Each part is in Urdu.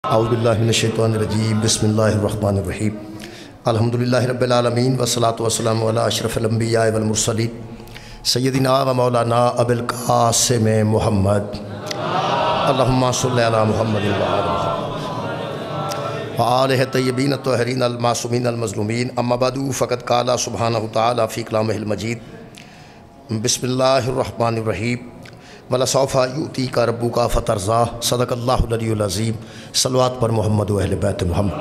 اعوذ باللہ من الشیطان الرجیم بسم اللہ الرحمن الرحیم الحمدللہ رب العالمین والصلاة والسلام علی اشرف الانبیاء والمرسلین سیدنا و مولانا ابو القاسم محمد اللہم صلی علی محمد وآلہ الطیبین الطاہرین المعصومین المظلومین اما بعد فقد قال سبحانہ تعالی فی کلامہ المجید بسم اللہ الرحمن الرحیم وَلَسَوْفَ يُؤْتِيكَ رَبُّكَ فَتَرْضَىٰ صدق اللہ العلی العظیم صلوات پر محمد و اہل بیت محمد۔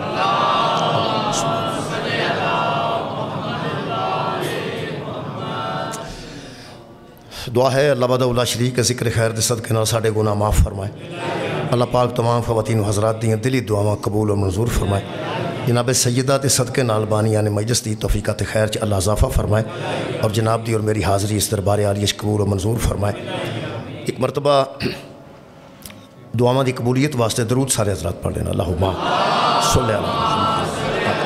دعا ہے اللہ وحدہ لا شریک کے ذکر خیر دے صدقے نال ساڈے گناہ معاف فرمائے۔ اللہ پاک تمام خواتین و حضرات دیاں دلی دعاواں قبول و منظور فرمائے۔ جناب سیدہ دے صدقے نال بانیان مجلس دی توفیقات خیر چ اللہ اضافہ فرمائے اور جناب دی اور میری حاضری اس دربار عالیہ قبول و منظور فرمائے۔ ایک مرتبہ دعاواں دی قبولیت واسطے درود سارے حضرات پڑھ لینا۔ اللہم صلی علی محمد۔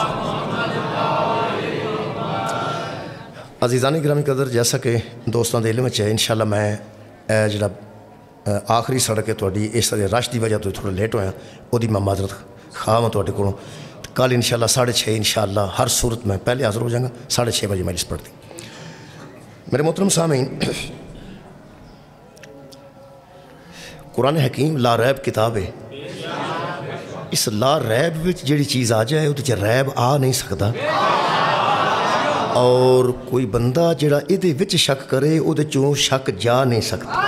عزیزان گرامی قدر، جیسا کہ دوستان دے علم ہے انشاءاللہ میں جڑا آخری سڑک ہے تھوڑی اس طرح رش دی وجہ تو تھوڑا لیٹ ہویا وہ دی میں معذرت خواہ میں تھوڑے کو کل انشاءاللہ 6:30 انشاءاللہ ہر صورت میں پہلے حاضر ہو جائیں گا 6:30 بجے مجلس پڑھتی۔ میرے محترم سامعین، قرآن حکیم لا ریب کتاب ہے۔ اس لا ریب وچ جڑی چیز آ جائے وہ ریب آ نہیں سکتا، اور کوئی بندہ جڑا ادھے وچ شک کرے وہ چوں شک جا نہیں سکتا۔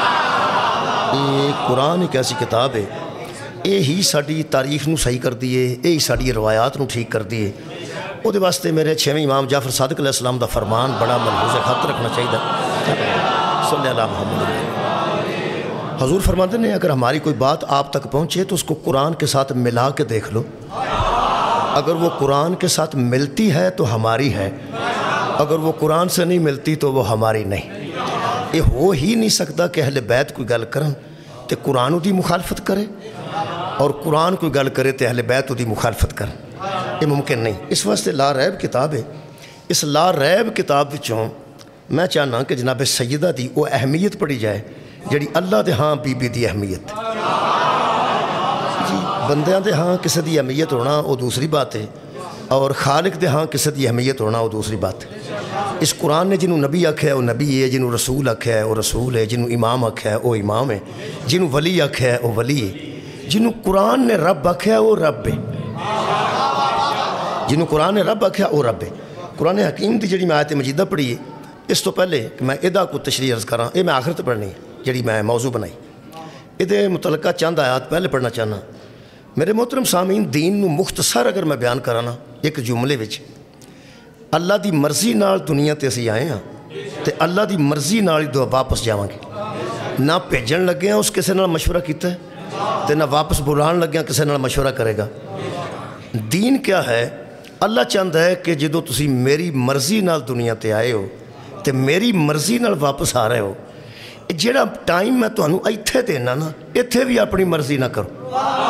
یہ قرآن ایک ایسی کتاب ہے، یہ ہی ساری تاریخ نو صحیح کر دیے، یہ ہی ساری روایات نو ٹھیک کر دیے۔ وہ واسطے میرے 6ویں امام جعفر صادق علیہ السلام دا فرمان بڑا ملحوظ خط رکھنا چاہیے۔ صلی اللہ محمد۔ حضور فرماتے ہیں اگر ہماری کوئی بات آپ تک پہنچے تو اس کو قرآن کے ساتھ ملا کے دیکھ لو، اگر وہ قرآن کے ساتھ ملتی ہے تو ہماری ہے، اگر وہ قرآن سے نہیں ملتی تو وہ ہماری نہیں۔ یہ ہو ہی نہیں سکتا کہ اہل بیت کوئی گل کرن تے قرآن دی مخالفت کرے، اور قرآن کوئی گل کرے تے اہل بیت دی مخالفت کرے، یہ ممکن نہیں۔ اس واسطے لا ریب کتاب ہے۔ اس لا ریب کتاب وچوں میں چاہنا کہ جناب سیدہ دی وہ اہمیت پڑھی جائے جڑی اللہ دے ہاں بی بی دی اہمیت جی، بندیاں دے ہاں کسی دی اہمیت ہونا وہ دوسری بات ہے، اور خالق دے ہاں کسی دی اہمیت ہونا وہ دوسری بات ہے۔ اس قرآن نے جنہوں نبی آکھا ہے وہ نبی ہے، جنہوں رسول آکھا ہے وہ رسول ہے، جنہوں امام آکھا ہے وہ امام ہے، جنہوں ولی آکھا ہے وہ ولی ہے، جنہوں قرآن نے رب آکھا ہے وہ رب ہے، جنہوں قرآن نے رب آکھا ہے وہ رب ہے۔ قرآن حکیم دی جڑی میں آیت مجیدہ پڑھی ہے، اس تو پہلے کہ میں ادا کو تشریح عرض کراں، یہ میں آخرت پڑھنی ہے جڑی میں موضوع بنائی، یہ متعلقہ چند آیات پہلے پڑھنا چاہنا۔ میرے محترم سامعین، دین نو مختصر اگر میں بیان کرانا ایک جملے وچ، اللہ دی مرضی نال دنیا تے اسی آئے ہاں تے اللہ دی مرضی نال ہی واپس جاواں گے۔ نہ بھیجن لگے ہیں اس کسے نال مشورہ کیتا ہے تے نہ واپس بلان لگے ہیں کسے نال مشورہ کرے گا۔ دین کیا ہے؟ اللہ چاہتا ہے کہ جدو تسی میری مرضی نال دنیا تے آئے ہو تے میری مرضی نال واپس آ رہے ہو، جیڑا ٹائم میں تو انہوں ایتھے دینا نا، ایتھے بھی اپنی مرضی نہ کرو۔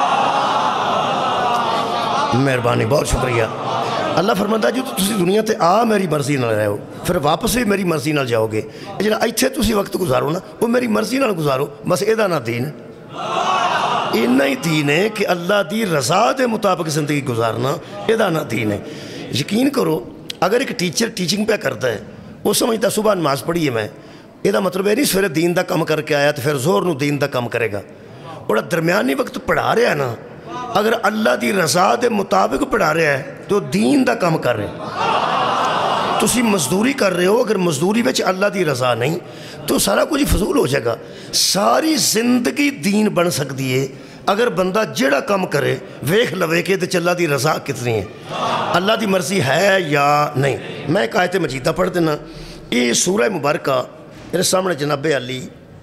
مہربانی، بہت شکریہ۔ اللہ فرماتا ہے جو تسی دنیا تے آ میری مرضی نہ رہے ہو، پھر واپس بھی میری مرضی نہ جاؤ گے۔ جیڑا ایتھے تسی وقت گزارو نا وہ میری مرضی نہ گزارو، بس ایدہ نہ دین ہے۔ اینا ہی دین ہے کہ اللہ دی رضا دے مطابق زندگی گزارنا، ایدہ نہ دین ہے۔ یقین کرو اگر ایک ٹیچر ٹیچنگ پہ کرتا ہے، وہ سمجھتا صبح نماز پڑھی ہے میں، یہ مطلب ہے نہیں سویرے دین دا کم کر کے آیا تو پھر زور نو دین دا کم کرے گا۔ اور درمیانی وقت پڑھا رہا ہے نا، اگر اللہ دی رضا دے مطابق پڑھا رہا ہے تو دین دا کم کر رہے ہیں۔ تسی مزدوری کر رہے ہو، اگر مزدوری وچ اللہ دی رضا نہیں تو سارا کچھ فضول ہو جائے گا۔ ساری زندگی دین بن سکتی ہے اگر بندہ جڑا کم کرے ویکھ لوے کہ اللہ دی رضا کتنی ہے، اللہ دی مرضی ہے یا نہیں۔ میں ایک آیت مجیدہ پڑھ دینا، یہ سورہ مبارکہ میرے سامنے جناب علی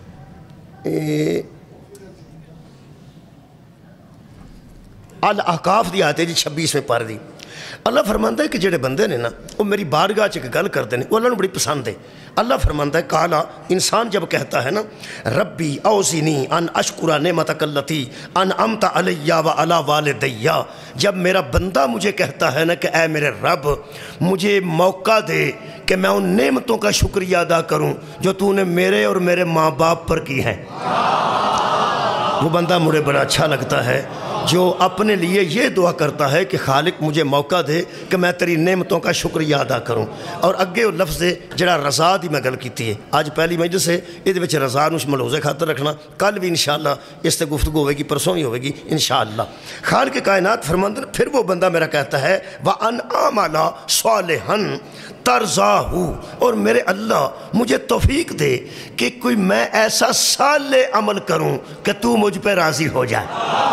الاحقاف دی آیت ہے جی 26ویں پارے دی۔ اللہ فرماندا ہے کہ جڑے بندے نے نا وہ میری بارگاہ چ ایک گل کرتے ہیں، وہ اللہ نے بڑی پسند ہے۔ اللہ فرماندا ہے کالا، انسان جب کہتا ہے نا ربی اوزنی ان اشکر نعمتک التی انعمت علی و علی والدی، جب میرا بندہ مجھے کہتا ہے نا کہ اے میرے رب مجھے موقع دے کہ میں ان نعمتوں کا شکریہ ادا کروں جو تو نے میرے اور میرے ماں باپ پر کی ہیں، وہ بندہ مجھے بڑا اچھا لگتا ہے۔ جو اپنے لیے یہ دعا کرتا ہے کہ خالق مجھے موقع دے کہ میں تیری نعمتوں کا شکریہ ادا کروں. اور اگے وہ لفظ ہے جڑا رضا دی میں گل کیتی ہے اج پہلی مجلس ہے یہ وچ رضا نو ملحوظے خاطر رکھنا. کل بھی انشاءاللہ اس تے گفتگو ہوئے گی, پرسوں بھی ہوئے گی انشاءاللہ. خالق کائنات فرماندے پھر وہ بندہ میرا کہتا ہے وَأَنْ عَمَلَ صَالِحًا تَرْضَاهُ, اور میرے اللہ مجھے توفیق دے کہ کوئی میں ایسا صالح عمل کروں کہ تو مجھ پہ راضی ہو جائے.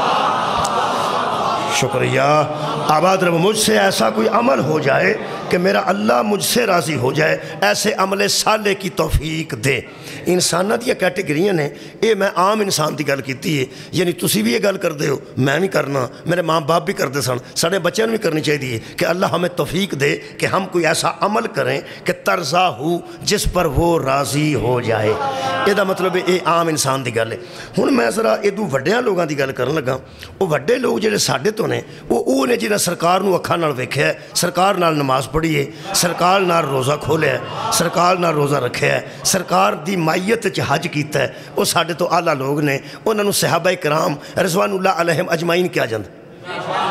شکریہ. آباد رب مجھ سے ایسا کوئی عمل ہو جائے کہ میرا اللہ مجھ سے راضی ہو جائے, ایسے عمل صالح کی توفیق دے. انساناں دی کیٹیگریاں نے, اے میں عام انسان دی گل کیتی ہے, یعنی تسی بھی یہ گل کر دے ہو, میں بھی کرنا, میرے ماں باپ بھی کرتے سن, سارے بچوں بھی کرنی چاہیے کہ اللہ ہمیں توفیق دے کہ ہم کوئی ایسا عمل کریں کہ ترضا ہو جس پر وہ راضی ہو جائے. یہ مطلب اے عام انسان دی گل ہے. ہن میں ذرا ادو وڈیاں لوگاں دی گل کرن لگا. وہ وڈے لوگ جڑے ساڈے تو نے وہ نے جنہیں سرکار نو اکھاں نال ویکھیا ہے, سرکار نال نماز پڑھی ہے, سرکار نال روزہ کھولیا ہے, سرکار نال روزہ رکھیا ہے, سرکار دی مائیت چ حج کیتا ہے, وہ ساڈے تو اعلیٰ لوگ نے. انہاں نو صحابہ کرام رضوان اللہ علیہم اجمعین کیا جاندے.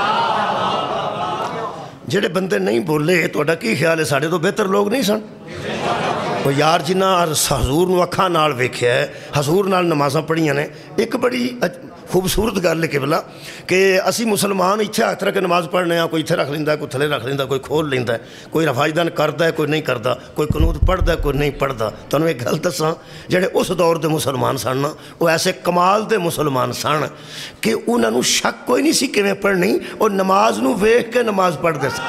جڑے بندے نہیں بولے تہاڈا کی خیال ہے ساڈے تو بہتر لوگ نہیں سن؟ وہ یار جنہ حضور نو اکھاں نال ویکھیا ہے, حضور نال نمازاں پڑھیاں نے. ایک بڑی خوبصورت گل ہے قبلہ کہ اسی مسلمان اتھے ہاتھ رکھ کے نماز پڑھنے ہیں, کوئی اتھے رکھ لیندا ہے, کوئی تھلے رکھ لیندا ہے, کوئی کھول لیندا ہے, کوئی رفاجدان کردا ہے, کوئی نہیں کردا, کوئی قنوت پڑھدا ہے, کوئی نہیں پڑھدا. تانوں ایک گل دساں, جڑے اس دور دے مسلمان سن نا وہ ایسے کمال دے مسلمان سن کہ انہاں نو شک کوئی نہیں سی کیویں پڑھنی, اور نماز نو ویکھ کے نماز پڑھدے سن.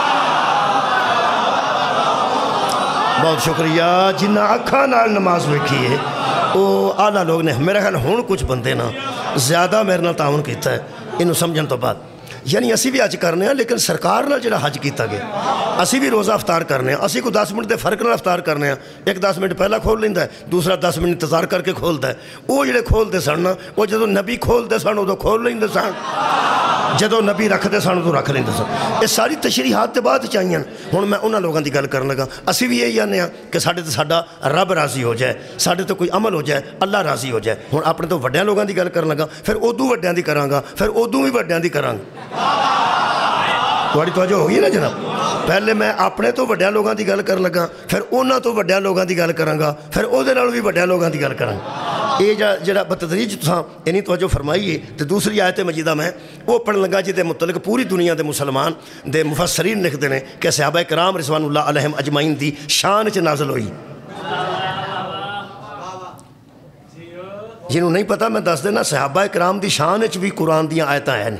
بہت شکریہ. جنہ اکھاں نال نماز ویکھی ہے وہ اعلیٰ لوگ نے. میرا خیال ہن کچھ بندے نا زیادہ میرے نال تعاون کیتا ہے انہوں سمجھن تو بعد. یعنی اسی بھی حج کرنے ہیں لیکن سرکار نال جڑا حج کیتا گیا, اسی بھی روزہ افطار کرنے ہیں, اسی کو 10 منٹ دے فرق نال افطار کرنے ہیں. ایک 10 منٹ پہلا کھول لیندا ہے, دوسرا 10 منٹ انتظار کر کے کھولتا ہے. وہ جڑے کھولتے سن نا وہ جدو نبی کھولتے سن ادو کھول لیندے سن, جدو نبی رکھتے سن ادو رکھ لیندے سن. یہ ساری تشریحات تے بعد چاہیے. ہن میں انہاں لوگاں دی گل کرن لگا, اسی بھی یہی آنے ہیں کہ ساڈے تے ساڈا رب راضی ہو جائے, ساڈے تے کوئی عمل ہو جائے, اللہ راضی ہو جائے. ہن اپنے تو وڈیاں لوگاں دی گل کرن لگا, پھر ادو وڈیاں دی کراں گا, پھر ادو بھی وڈیاں دی کراں گا. تھوڑی توجہ ہوئی نا جناب. پہلے میں اپنے تو وڈیاں لوگاں دی گل کرن لگا, پھر انہاں تو وڈیاں لوگاں دی گل کراں گا, پھر او دے نال بھی وڈیاں لوگاں دی گل کراں گا. یہ جڑا بتدریج تساں یعنی توجہ فرمائی ہے. تے دوسری آیت مجیدہ میں وہ پڑھن لگا جے دے متعلق پوری دنیا دے مسلمان دے مفسرین لکھدے نے کہ صحابہ کرام رضوان اللہ علیہم اجمعین دی شان چ نازل ہوئی. جنہوں نہیں پتہ میں دس دینا, صحابہ کرام دی شان چ بھی قرآن دیاں آیتاں ہیں.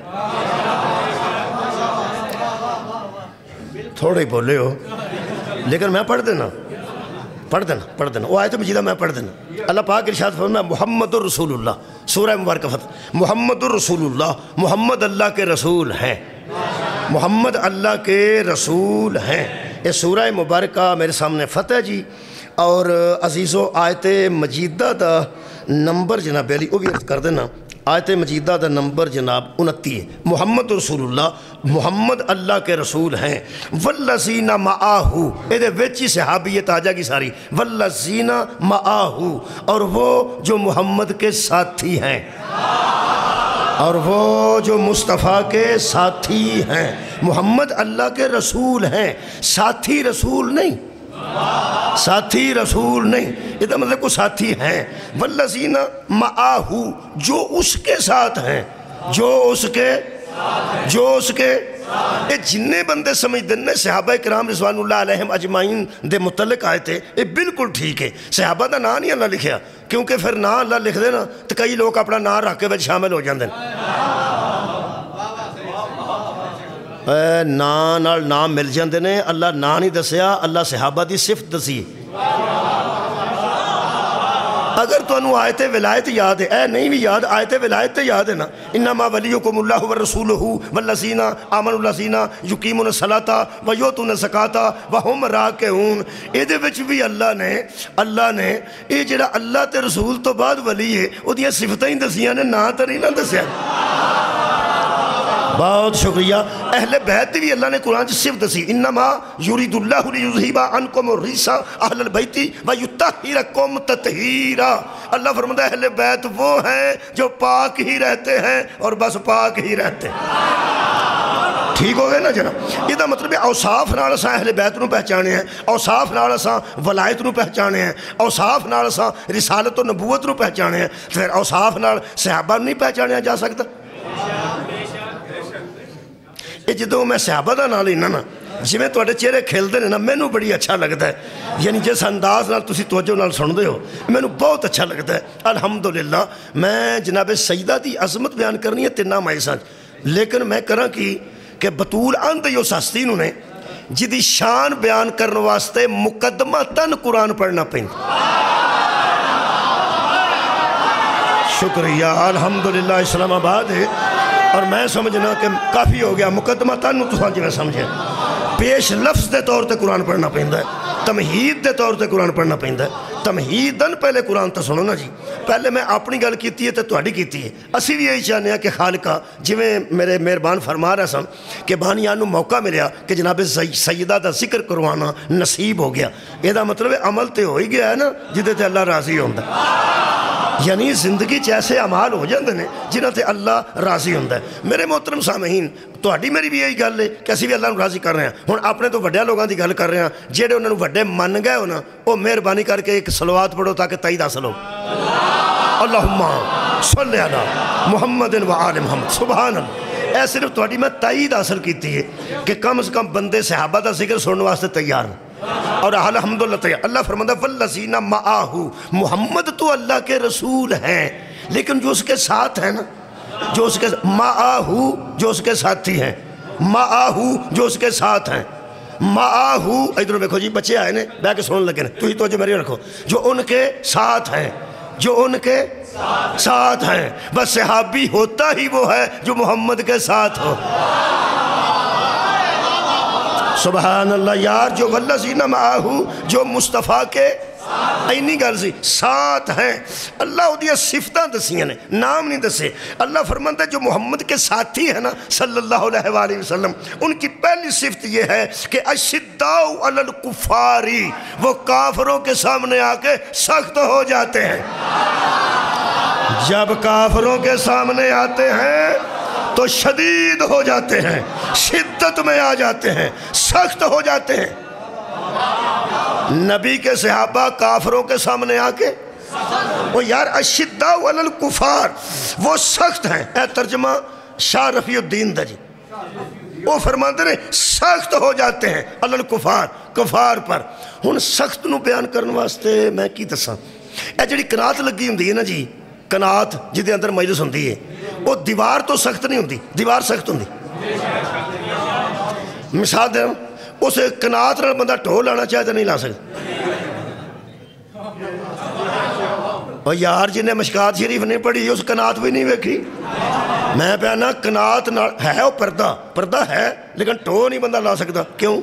تھوڑے ہی بولے ہو لیکن میں پڑھ دینا وہ آیت مجیدہ میں پڑھ دینا. اللہ پاک ارشاد فرمایا محمد الرسول اللہ, سورہ مبارکہ فتح, محمد الرسول اللہ, محمد اللہ کے رسول ہیں, محمد اللہ کے رسول ہیں. یہ سورہ مبارکہ میرے سامنے فتح جی. اور عزیزو آیت مجیدہ دا نمبر جناب علی وہ بھی عرض کر دینا. آیت مجیدہ دا نمبر جناب 29 ہے. محمد رسول اللہ, محمد اللہ کے رسول ہیں. والذین معاہو, اے دے ویچی صحابیت آ جا گی ساری. والذین معاہو, اور وہ جو محمد کے ساتھی ہیں, اور وہ جو مصطفیٰ کے ساتھی ہیں. محمد اللہ کے رسول ہیں, ساتھی رسول نہیں, ساتھی رسول نہیں. یہ مطلب کو ساتھی ہیں. والذین معاہو, جو اس کے ساتھ ہیں, جو اس کے یہ جننے بندے سمجھ دن نے صحابہ کرام رضوان اللہ علیہم اجمعین دے متعلق آئے تھے, یہ بالکل ٹھیک ہے. صحابہ دا نام نہیں اللہ لکھیا, کیونکہ پھر نام اللہ لکھ دینا تو کئی لوگ اپنا نام رکھ کے شامل ہو جاندے ہیں. نام مل جاندے نے. اللہ نام نہیں دسیا, اللہ صحابہ دی صفت دسی. اگر تو انہوں آیت ولایت یاد ہے, اے نہیں بھی یاد, آیت ولایت تے یاد ہے نا. انما ولیکم اللہ ورسولہ والذین آمنوا الذین یقیمون الصلاۃ ویؤتون الزکاۃ وہم راکعون. اے دے وچ بھی اللہ نے اے جڑا اللہ تے رسول تو بعد ولی ہے او دیاں صفتاں ہی دسیاں نے, نہ تے نہیں نہ دسیا. بہت شکریہ. اہل بیت بھی اللہ نے قرآن صرف دسی انما یرید اللہ لیذھب عنکم الرجس اہل البیت ویطہرکم تطہیرا. اللہ فرماتا ہے اہل بیت وہ ہیں جو پاک ہی رہتے ہیں اور بس پاک ہی رہتے ہیں. ٹھیک ہو گئے نا جناب. یہ مطلب ہے اوصاف نال اساں اہل بیت نو پہچانے ہیں, اوصاف نال اساں ولایت نو پہچانے ہیں, اوصاف نال اساں رسالت و نبوت نو پہچانے ہیں. پھر اوصاف نال صحابہ نہیں پہچانیا جا سکتا. یہ جدوں میں صحابہ دا نال لینا نا جی میں تواڈے چہرے کھلدے نے نا مینوں بڑی اچھا لگتا ہے. یعنی جس انداز نال تسی توجہ نال سن دے ہو مینوں بہت اچھا لگتا ہے. الحمدللہ میں جناب سیدہ دی عظمت بیان کرنی ہے تینا مائساں, لیکن میں کراں کہ بطول اندھ یو ساستی نو نے جدی شان بیان کرنے واسطے مقدمہ تن قرآن پڑھنا پہنتا. شکریہ الحمدللہ. اسلام آباد ہے اور میں سمجھنا کہ کافی ہو گیا. مقدمہ تن تو جی میں سمجھے پیش لفظ دے طور تے قرآن پڑھنا پہنتا ہے, تمہید دے طور تے قرآن پڑھنا پہنتا ہے. تمہیدن پہلے قرآن تو سنو نا جی. پہلے میں اپنی گل کیتی ہے تو تہاڈی کیتی ہے. اسی بھی یہی چاہنے ہیں کہ خالقہ جویں میرے مہربان فرما رہا سن کہ بانیان نو موقع ملیا کہ جناب سیدہ دا ذکر کروانا نصیب ہو گیا. یہ دا مطلب ہے عمل تے ہو ہی گیا ہے نا جدے تے اللہ راضی ہوندا ہے. یعنی زندگی ایسے اعمال ہو جاندے نے جنہاں تے اللہ راضی ہوندا ہے. میرے محترم سامعین تہاڈی میری بھی یہی گل ہے کہ اسی بھی اللہ نو راضی کر رہے ہیں. ہن اپنے تو وڈیاں لوگاں دی گل کر رہے ہیں جہے انہاں نو وڈے من گئے ہو نا وہ مہربانی کر کے ایک صلوات پڑھو تاکہ تائید حاصل ہو. اللہم صلی علی محمد و آل محمد. سبحان اللہ. اے صرف تہاڈی میں تائید حاصل کیتی ہے کہ کم از کم بندے صحابہ دا ذکر سننے واسطے تیار ہیں اور الحمدللہ تیار. اللہ فرماتا ہے والذین معاہ, محمد تو اللہ کے رسول ہیں لیکن جو اس کے ساتھ ہیں نا, جو اس کے معاہ جو اس کے ساتھی ہیں, معاہ جو اس کے ساتھ ہیں, معاہ ادھر دیکھو جی بچے آئے نے بیٹھ کے سننے لگے نے تو ہی توجہ میری رکھو. جو ان کے ساتھ ہیں, جو ان کے ساتھ ہیں. بس صحابی ہوتا ہی وہ ہے جو محمد کے ساتھ ہو. سبحان اللہ یار. جو والذین معاہ جو مصطفیٰ کے اینی گل سی ساتھ ہیں. اللہ دیا صفتاں دسیاں نے, نام نہیں دسے. اللہ فرماتا ہے جو محمد کے ساتھی ہیں نا صلی اللہ علیہ وآلہ وسلم, ان کی پہلی صفت یہ ہے کہ اشداء علی الکفاری, وہ کافروں کے سامنے آ کے سخت ہو جاتے ہیں. جب کافروں کے سامنے آتے ہیں تو شدید ہو جاتے ہیں, شدت میں آ جاتے ہیں, سخت ہو جاتے ہیں. نبی کے صحابہ کافروں کے سامنے آ کے وہ یار اشداء علی الکفار وہ سخت ہیں. اے ترجمہ شاہ رفیع الدین دا جی وہ فرماتے ہیں سخت ہو جاتے ہیں علی الکفار, کفار پر. ہن سخت نو بیان کرنے واسطے میں کی دساں, اے جڑی قناعت لگی ہوندی ہے نا جی, قناعت جدے اندر مجلس ہوندی ہے وہ دیوار تو سخت نہیں ہوندی, دیوار سخت ہوندی. مثال دے اس قناعت نال بندہ ڈھول لانا چاہے تو نہیں لا سکتا. اور یار جنہیں مشکات شریف نہیں پڑھی اس قناعت بھی نہیں ویکھی. میں پہنا قناعت ہے وہ پردہ ہے لیکن ٹھو نہیں بندہ لا سکتا. کیوں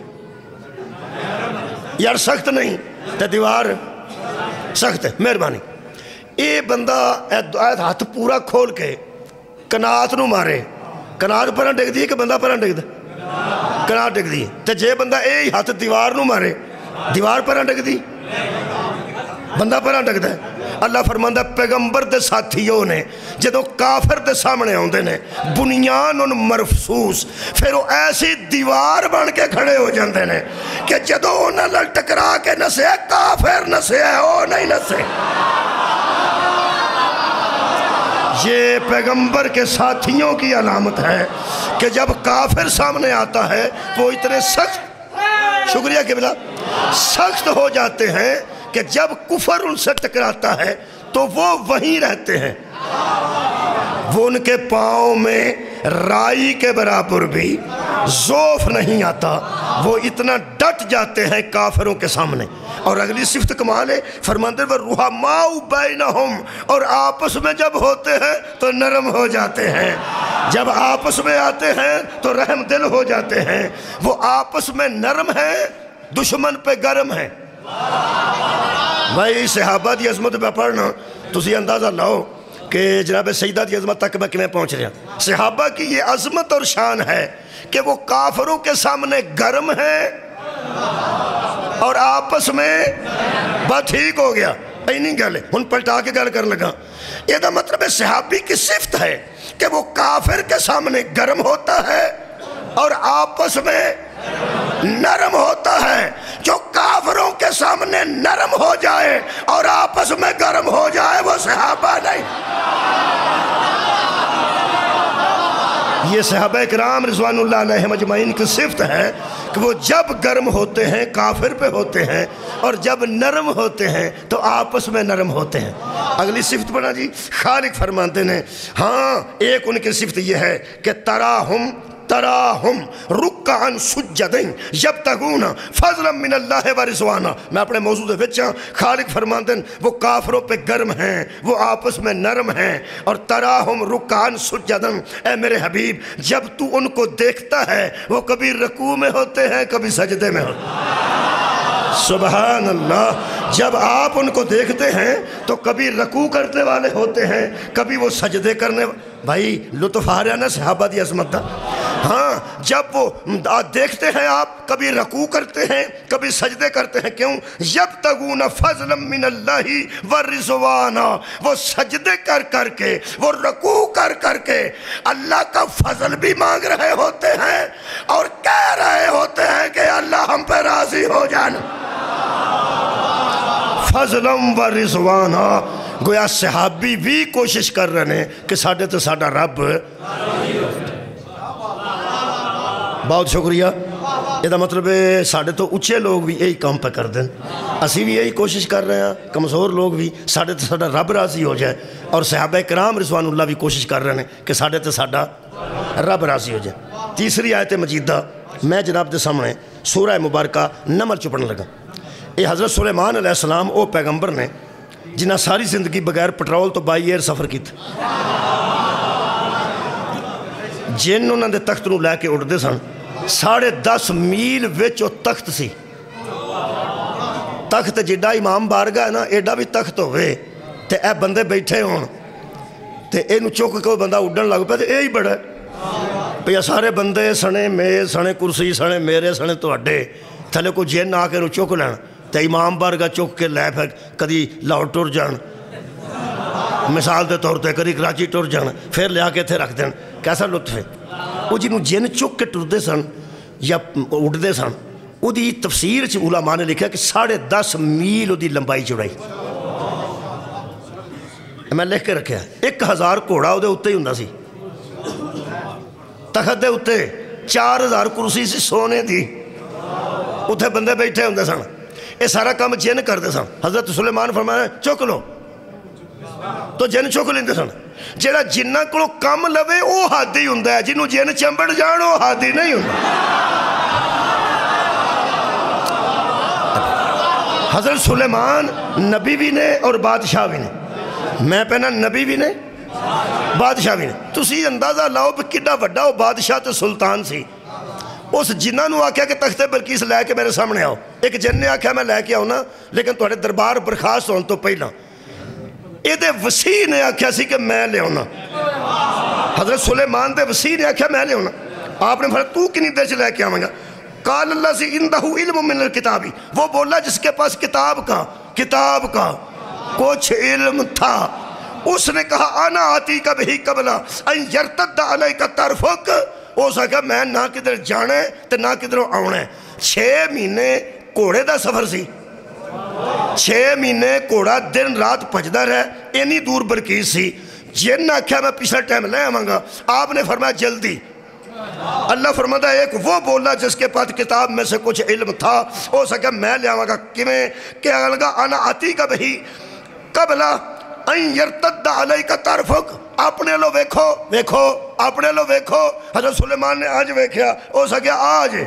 یار سخت نہیں تو دیوار سخت ہے. مہربانی یہ بندہ ہاتھ پورا کھول کے قناعت نو مارے, قناعت پرہ ڈگ دی ہے کہ بندہ پرہ ڈگ دی, قناعت ڈگ دی. تے جے بندہ اے ہاتھ دیوار نو مارے, دیوار پرہ ڈگ دی, بندہ پرہ ڈگ دے. اللہ فرماندہ پیغمبر دے ساتھیوں نے جدو کافر دے سامنے ہوندے نے بنیان ان مرفسوس, پھر وہ ایسی دیوار بن کے کھڑے ہو جاندے نے کہ جدو انہاں نال ٹکرا کے نسے کافر نسے او نہیں نسے. یہ پیغمبر کے ساتھیوں کی علامت ہے کہ جب کافر سامنے آتا ہے وہ اتنے سخت, شکریہ قبلہ, سخت ہو جاتے ہیں کہ جب کفر ان سے ٹکراتا ہے تو وہ وہیں رہتے ہیں. وہ ان کے پاؤں میں رائی کے برابر بھی ضعف نہیں آتا, وہ اتنا ڈٹ جاتے ہیں کافروں کے سامنے. اور اگلی صفت کمال ہے, فرماتے ہیں رحماء بینہم, اور آپس میں جب ہوتے ہیں تو نرم ہو جاتے ہیں, جب آپس میں آتے ہیں تو رحم دل ہو جاتے ہیں. وہ آپس میں نرم ہیں, دشمن پہ گرم ہیں. بھائی صحابہ دی عظمت پہ پڑھنا تسی اندازہ لاؤ کہ جناب سیدہ دی عظمت تک میں کیویں پہنچ رہا. صحابہ کی یہ عظمت اور شان ہے کہ وہ کافروں کے سامنے گرم ہیں اور آپس میں بات ٹھیک ہو گیا. نہیں گل ہن پلٹا کے گل کر لگا. یہ دا مطلب ہے صحابی کی صفت ہے کہ وہ کافر کے سامنے گرم ہوتا ہے اور آپس میں نرم ہوتا ہے. جو کافروں کے سامنے نرم ہو جائے اور آپس میں گرم ہو جائے وہ صحابہ نہیں. یہ صحابہ کرام رضوان اللہ علیہم اجمعین کی صفت ہے کہ وہ جب گرم ہوتے ہیں کافر پہ ہوتے ہیں اور جب نرم ہوتے ہیں تو آپس میں نرم ہوتے ہیں. اگلی صفت پڑھا جی. خالق فرماتے ہیں ہاں ایک ان کی صفت یہ ہے کہ تراہم رکعن سجدین یبتغون فضلا من اللہ و رضوانا. میں اپنے موضوع دے وچ خالق فرماتے ہیں وہ کافروں پہ گرم ہیں وہ آپس میں نرم ہیں اور تراہم رکعن سجدن. اے میرے حبیب جب تو ان کو دیکھتا ہے وہ کبھی رکوع میں ہوتے ہیں کبھی سجدے میں ہوتے ہیں. سبحان اللہ. جب آپ ان کو دیکھتے ہیں تو کبھی رکوع کرنے والے ہوتے ہیں کبھی وہ سجدے کرنے. بھائی لطف آ رہا نا صحابہ دی عظمت دا. ہاں جب وہ دیکھتے ہیں آپ کبھی رکوع کرتے ہیں کبھی سجدے کرتے ہیں. کیوں؟ یبتغون فضلا من اللہ ورضوانا. وہ سجدے کر کر کے وہ رکوع کر کر کے اللہ کا فضل بھی مانگ رہے ہوتے ہیں اور کہہ رہے ہوتے ہیں کہ اللہ ہم پہ راضی ہو جانا. فضلا ورضوانا. گویا صحابی بھی کوشش کر رہے ہیں کہ ساڈے تو ساڈا رب. بہت شکریہ. یہ مطلب ہے ساڈے تو اچھے لوگ بھی یہی کام پہ کر دیں. اسی بھی یہی کوشش کر رہے ہیں کمزور لوگ بھی ساڈے تو ساڈا رب راضی ہو جائے اور صحابہ کرام رضوان اللہ بھی کوشش کر رہے ہیں کہ ساڈے تو ساڈا رب راضی ہو جائے. تیسری آیت مجیدہ میں جناب دے سامنے سورہ مبارکہ نمل چپڑنے لگا. یہ حضرت سلیمان علیہ السلام او پیغمبر نے جنہاں ساری زندگی بغیر پٹرول تو بائی ایئر سفر کی تھی. جن انہوں نے تخت نو لے کے اڑتے سن 10.5 میل وچ او تخت سی. تخت جڈا امام بارگاہ ہے نا ایڈا بھی تخت ہوئے تے اے بندے بیٹھے ہون تے اے نو چوک کے بندہ اڑن لگ پہ تے اے ہی بڑا ہے. پہ سارے بندے سنے میز سنے کرسی سنے میرے سنے تو اڈے تھلے کو جن آ کے نو چوک لین تے امام بارگاہ چوک کے لے پھر کدی لاہور ٹر جان مثال دے طور تے کدی کراچی ٹر جان پھر لیا کے تھے رکھ دین. کیسا لطف ہے. وہ جنہوں جن چک کے ٹردے سن یا اڑتے سن وہ دی تفسیر چ علماء نے لکھا کہ 10.5 میل وہ دی لمبائی چوڑائی. میں لکھ کے رکھا 1000 گھوڑا وہ اتنے ہی ہوں سی. تخت دے اتنے 4000 کرسی سی سونے دی اتنے بندے بیٹھے ہوں سن. یہ سارا کام جن کرتے سن. حضرت سلیمان فرمایا چک لو تو جن چک لیندے سن. جیڑا جنہ کو کم لوے وہ حادی ہوں ہے جنہوں جن چمبڑ جان وہ حادی نہیں ہوں. حضرت سلیمان نبی بھی نے اور بادشاہ بھی نے. میں پہنا نبی بھی نے بادشاہ بھی نے. تسی اندازہ لاؤ کہ کڈا وڈا وہ بادشاہ تو سلطان سی. اس جنہ نو آکھیا کہ تخت بلقیس لے کے میرے سامنے آؤ. ایک جن نے آکھیا میں لے کے آؤں نا لیکن تہاڈے دربار برخاست ہون تو پہلا یہ دے وسیع نے آکھیا سی کہ میں لے ہونا. حضرت سلیمان دے وسیع نے آکھیا میں لے ہونا. آپ نے فرمایا تو کنی دیر سے لے کے آؤں گا. قال اللہ سی اندہو علم من الکتابی. وہ بولا جس کے پاس کتاب کا کچھ علم تھا. اس نے کہا انا آتی کا بہی قبلہ ان یرتد علیک طرفک. وہ سکا میں نہ کدھر جانے تے نہ کدھر آنے. 6 مہینے گھوڑے دا سفر سی. 6 مہینے گھوڑا دن رات بھجدا رہے. اینی دور بلقیس سی. جن آکھیا میں پچھلا ٹائم لے آواں گا. آپ نے فرمایا جلدی. اللہ فرماتا ہے ایک وہ بولا جس کے پاس کتاب میں سے کچھ علم تھا. ہو سکا میں لے آواں گا. کیویں کہ لگا انا آتی کا بہی قبلہ ان یرتد علیک طرفک. اپنے لو ویکھو اپنے لو ویکھو. حضرت سلیمان نے آج ویکھیا. ہو سکیا آج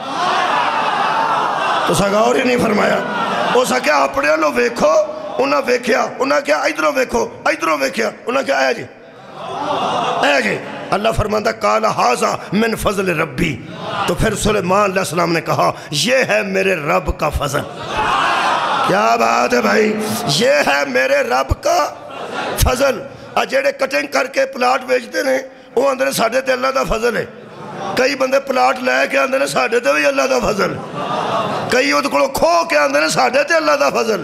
تو سکا اور ہی نہیں فرمایا. ہو سکیا اپنے لو ویکھو. انہاں ویکھیا انہاں کیا ادھروں ویکھو ادھروں ویکھیا انہاں کیا اے جی. اللہ فرماتا قال ھذا من فضل ربی. تو پھر سلیمان علیہ السلام نے کہا یہ ہے میرے رب کا فضل. کیا بات ہے بھائی. یہ ہے میرے رب کا فضل. جڑے کٹنگ کر کے پلاٹ بیچتے ہیں وہ آندے نے ساڈے تے اللہ دا فضل ہے. کئی بندے پلاٹ لے کے آندے نے ساڈے تے بھی اللہ دا فضل. کئی وہ کو کھو کے آندے نے ساڈے تے اللہ دا فضل.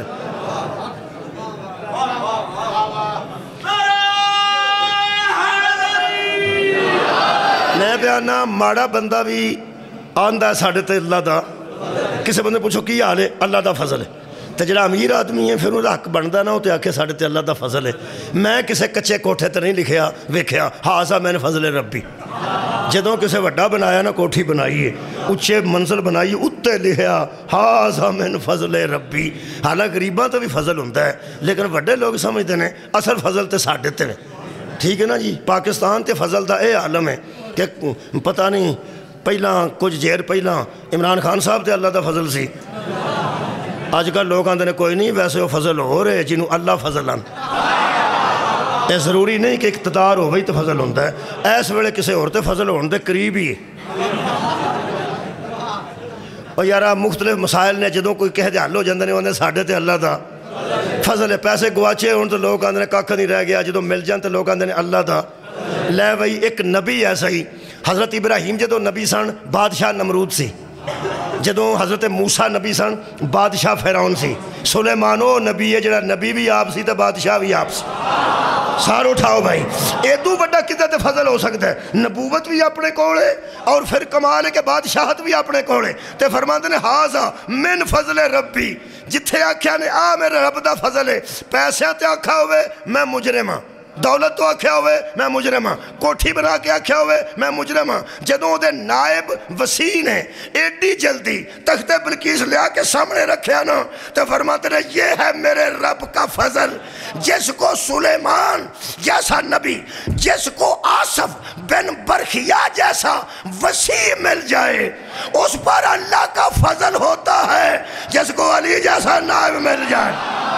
میں بیانا ماڑا بندہ بھی آندہ ہے ساڑھے تے اللہ دا. کسے بندے پوچھو کی حال ہے؟ اللہ دا فضل ہے. تو جڑا امیر آدمی ہے پھر وہ حق بندا نا وہ تے آکھے ساڑھے تے اللہ دا فضل ہے. میں کسے کچے کوٹھے تے نہیں لکھیا ویکھیا ہاذا من فضل ربی. جدوں کسے وڈا بنایا نا کوٹھی بنائی ہے اچھے منزل بنائی اتے لکھیا ہاذا من فضل ربی. حالانکہ غریباں تو بھی فضل ہوتا ہے لیکن وڈے لوگ سمجھتے ہیں اصل فضل تے ساڑھے تے نے. ٹھیک ہے نا جی. پاکستان تے فضل دا اے عالم ہے کہ پتہ نہیں پہلا کچھ دیر پہلا عمران خان صاحب تے اللہ دا فضل سی. آج کل لوگ آندے نے کوئی نہیں ویسے وہ فضل ہو رہے جنہوں اللہ فضل آن. یہ ضروری نہیں کہ اقتدار ہو وہی تو فضل ہوتا ہے. ایس ویلے کسے اور تے فضل ہون دے قریب ہی. اور یارہ مختلف مسائل نے جدوں کوئی کہہ دے حل ہو جاندے نے آندے ساڈے تے اللہ دا فضل ہے. پیسے گواچے ہون تو لوگ آندے نے کاکھ نہیں رہ گیا. جدوں مل جان تو لوگ آندے نے اللہ دا. لے بھئی ایک نبی ایسا ہی حضرت ابراہیم جدوں نبی سن بادشاہ نمرود سی. جدوں حضرت موسیٰ نبی سن بادشاہ فرعون سی. سلیمان وہ نبی ہے جڑا نبی بھی آپ سی تو بادشاہ بھی آپ سی. سار اٹھاؤ بھائی ایدو بڑا کدھے تے فضل ہو سکتا ہے. نبوت بھی اپنے کولے اور پھر کمال ہے کہ بادشاہت بھی اپنے کولے. تے فرماندے نے ہاذا من فضل ربی. جتھے آکھیا نے میرے رب دا فضل ہے. پیسے تے آکھا ہوئے میں مجرم ہاں. دولت تو آکھیا ہوئے میں مجرم ہاں. کوٹھی بنا کے آکھیا ہوئے میں مجرم ہاں. جدوں دے نائب وسیع نے ایڈی جلدی تخت بلقیس لیا کے سامنے رکھیا نا تو فرماتے ہیں یہ ہے میرے رب کا فضل. جس کو سلیمان جیسا نبی جس کو آصف بن برخیا جیسا وسیع مل جائے اس پر اللہ کا فضل ہوتا ہے. جس کو علی جیسا نائب مل جائے.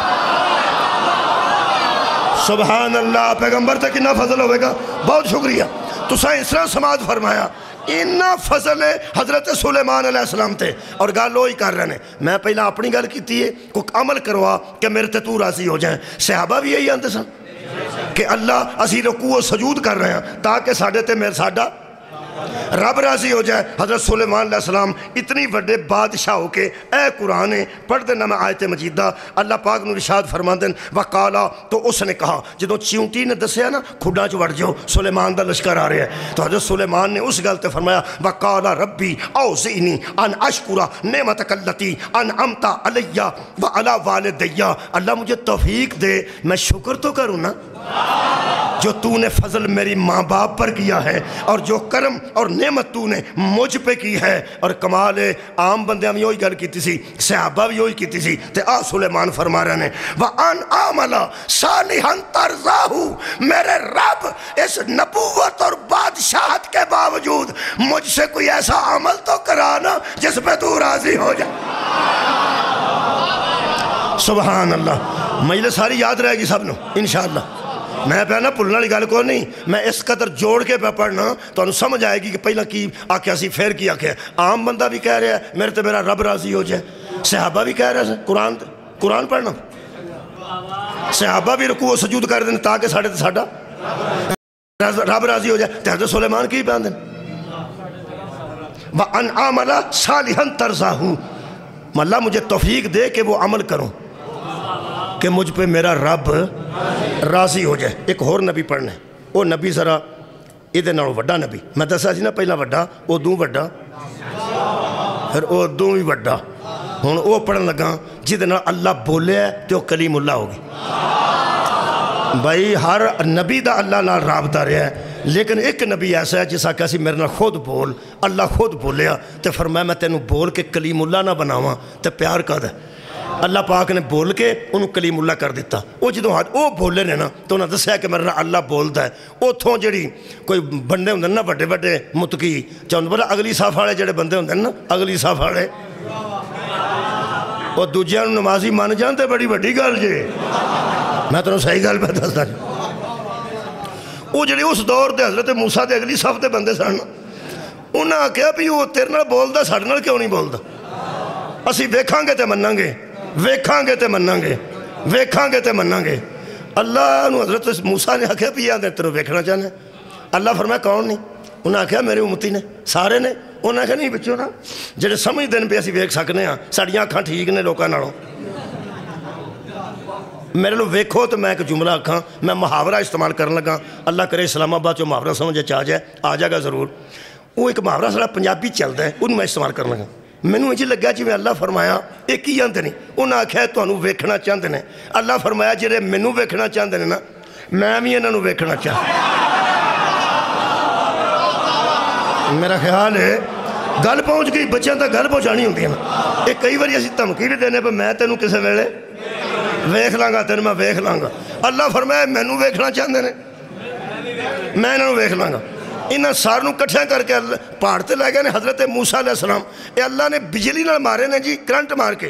سبحان اللہ. پیغمبر تک اتنا فضل ہوئے گا. بہت شکریہ. تو سائیں اس طرح سماعت فرمایا اتنا فضل ہے حضرت سلیمان علیہ السلام تے. اور گل وہی کر رہے ہیں. میں پہلا اپنی گل کیتی ہے کوئی عمل کروا کہ میرے تے تو راضی ہو جائیں. صحابہ بھی یہی آندے سن کہ اللہ اسی رکوع و سجود کر رہے ہیں تاکہ ساڑھے تے میرے ساڑھا رب راضی ہو جائے. حضرت سلیمان علیہ السلام اتنی بڑے بادشاہ ہو کے اے قرآن پڑھ دینا میں آیت مجیدہ. اللہ پاک نے ارشاد فرما دیں وقالا تو اس نے کہا جدوں چیونٹی نے دسیا نا کھڈا چ وڑ جاؤ سلیمان دا لشکر آ رہا ہے تو حضرت سلیمان نے اس گل تے فرمایا وقالا ربی اوزعنی ان اشکر نعمتک التی انعمت علی وعلی والدی. اللہ مجھے توفیق دے میں شکر تو کروں نا جو تو نے فضل میری ماں باپ پر کیا ہے اور جو کرم اور نعمت تو نے مجھ پہ کی ہے. اور کمال عام بندے ہم یہی گل کیتی سی صحابہ بھی یہی کیتی سی. تے سلیمان فرما رہے ہیں وَأَنْ عَمَلَ صَالِحًا تَرْضَاهُ. میرے رب اس نبوت اور بادشاہت کے باوجود مجھ سے کوئی ایسا عمل تو کرانا جس پہ تو راضی ہو جائے. سبحان اللہ. مجلس ساری یاد رہے گی سب نو انشاءاللہ. میں پہنا پلنا لی گال کو نہیں میں اس قدر جوڑ کے پہ پڑھنا تو انہوں سمجھ آئے گی کہ پہلا کی آکھیا سی پھر کی آکھیا. عام بندہ بھی کہہ رہا ہے میرے تے میرا رب راضی ہو جائے. صحابہ بھی کہہ رہے ہیں قرآن پڑھنا. صحابہ بھی رکوع و سجود کر دیں تاکہ ساڑھے تے ساڑھا رب راضی ہو جائے. تے حضرت سلیمان کی بیان دیں وَأَنْ عَمَلَ صَالِحًا تَرْضَاهُ. اللہ مجھے توفیق دے کہ وہ عمل کروں کہ مجھ پہ میرا رب راضی ہو جائے. ایک اور نبی پڑھنے وہ نبی ذرا یہ نالوں وڈا نبی میں دسا سی نا پہلا وڈا وہ دوں وڈا پھر وہ دوں بھی وڈا. ہوں وہ پڑھن لگا جہد اللہ بولے تو کلیم اللہ ہوگی. بھائی ہر نبی دا اللہ نال رابطہ رہا ہے لیکن ایک نبی ایسا ہے جس آکھا سی میرے نال خود بول. اللہ خود بولیا تے فرمایا میں تینوں بول کے کلیم اللہ نہ بناواں تے پیار کر. اللہ پاک نے بول کے انہوں کلیم اللہ کر دیتا. وہ جدوں وہ بولے نے نا تو انہوں نے دسیا کہ میرا اللہ بولتا ہے. اتھوں جڑی کوئی بندے ہوندے نا بڑے بڑے متقی چاہتے بولا اگلی صاف والے جڑے بندے ہوندے نا اگلی صاف والے وہ دوجیاں نمازی مان جانتے بڑی بڑی گل جی. میں تو صحیح گل پہ دستا جی. وہ جڑے اس دور دے حضرت موسیٰ دے اگلی صاف دے بندے سن انہوں نے کہا بھی وہ تیرے نال بولدا ساڈے نال کیوں نہیں بولدا. اسی ویکھاں گے تے مناں گے ویکھاں گے تے مناں گے ویکھاں گے تے مناں گے. اللہ نو حضرت موسیٰ نے آکھیا بھی آدھے تیرے ویکھنا چاہنا ہے. اللہ فرمایا کون نہیں؟ انہاں آکھیا میرے امتی نے سارے نے. انہاں آکھیا نہیں بچوں نا جڑے سمجھ دن پہ اسی ویکھ سکنے ہاں ساڑیاں اکھاں ٹھیک نے لوکاں نالوں. میرے لو ویکھو تو میں ایک جملہ آکھاں میں محاورہ استعمال کرنے لگا. اللہ کرے اسلام آباد جو محاورہ سمجھے چاہ جائے آ جائے گا ضرور. وہ ایک محاورہ سارا پنجابی چلتا ہے انہوں میں استعمال کرنے لگا. مینوں انج لگا جی میں اللہ فرمایا ایک ہی آندے نہیں. انہاں آکھیا تانوں ویکھنا چاہندے نے. اللہ فرمایا جڑے مینوں ویکھنا چاہندے نے نا میں بھی انہاں نوں ویکھنا چاہتا. میرا خیال ہے گل پہنچ گئی. بچیاں تک گل پہنچانی ہوندی ہے نا. یہ کئی باری اسی دھمکی بھی دینے پہ میں تینوں کسے ویلے ویکھ لاں گا تینوں میں ویکھ لاں گا. اللہ فرمایا مینوں ویکھنا چاہندے نے میں انہاں نوں ویکھ لاں گا. انہاں ساروں کٹھیاں کر کے پہاڑ تے لے گئے نے حضرت موسیٰ علیہ السلام. اے اللہ نے بجلی نال مارے نے جی کرنٹ مار کے.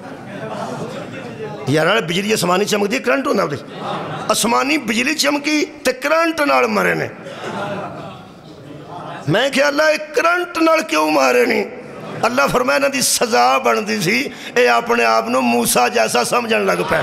یار بجلی آسمانی چمک دی کرنٹ ہوندہ دی آسمانی بجلی چمکی تے کرنٹ نال مرے نے. میں کہ اللہ کرنٹ نال کیوں مارے نہیں؟ اللہ فرمایا نہ دی سزا بن دی سی. اے اپنے آپنوں موسیٰ جیسا سمجھن لگ پہ.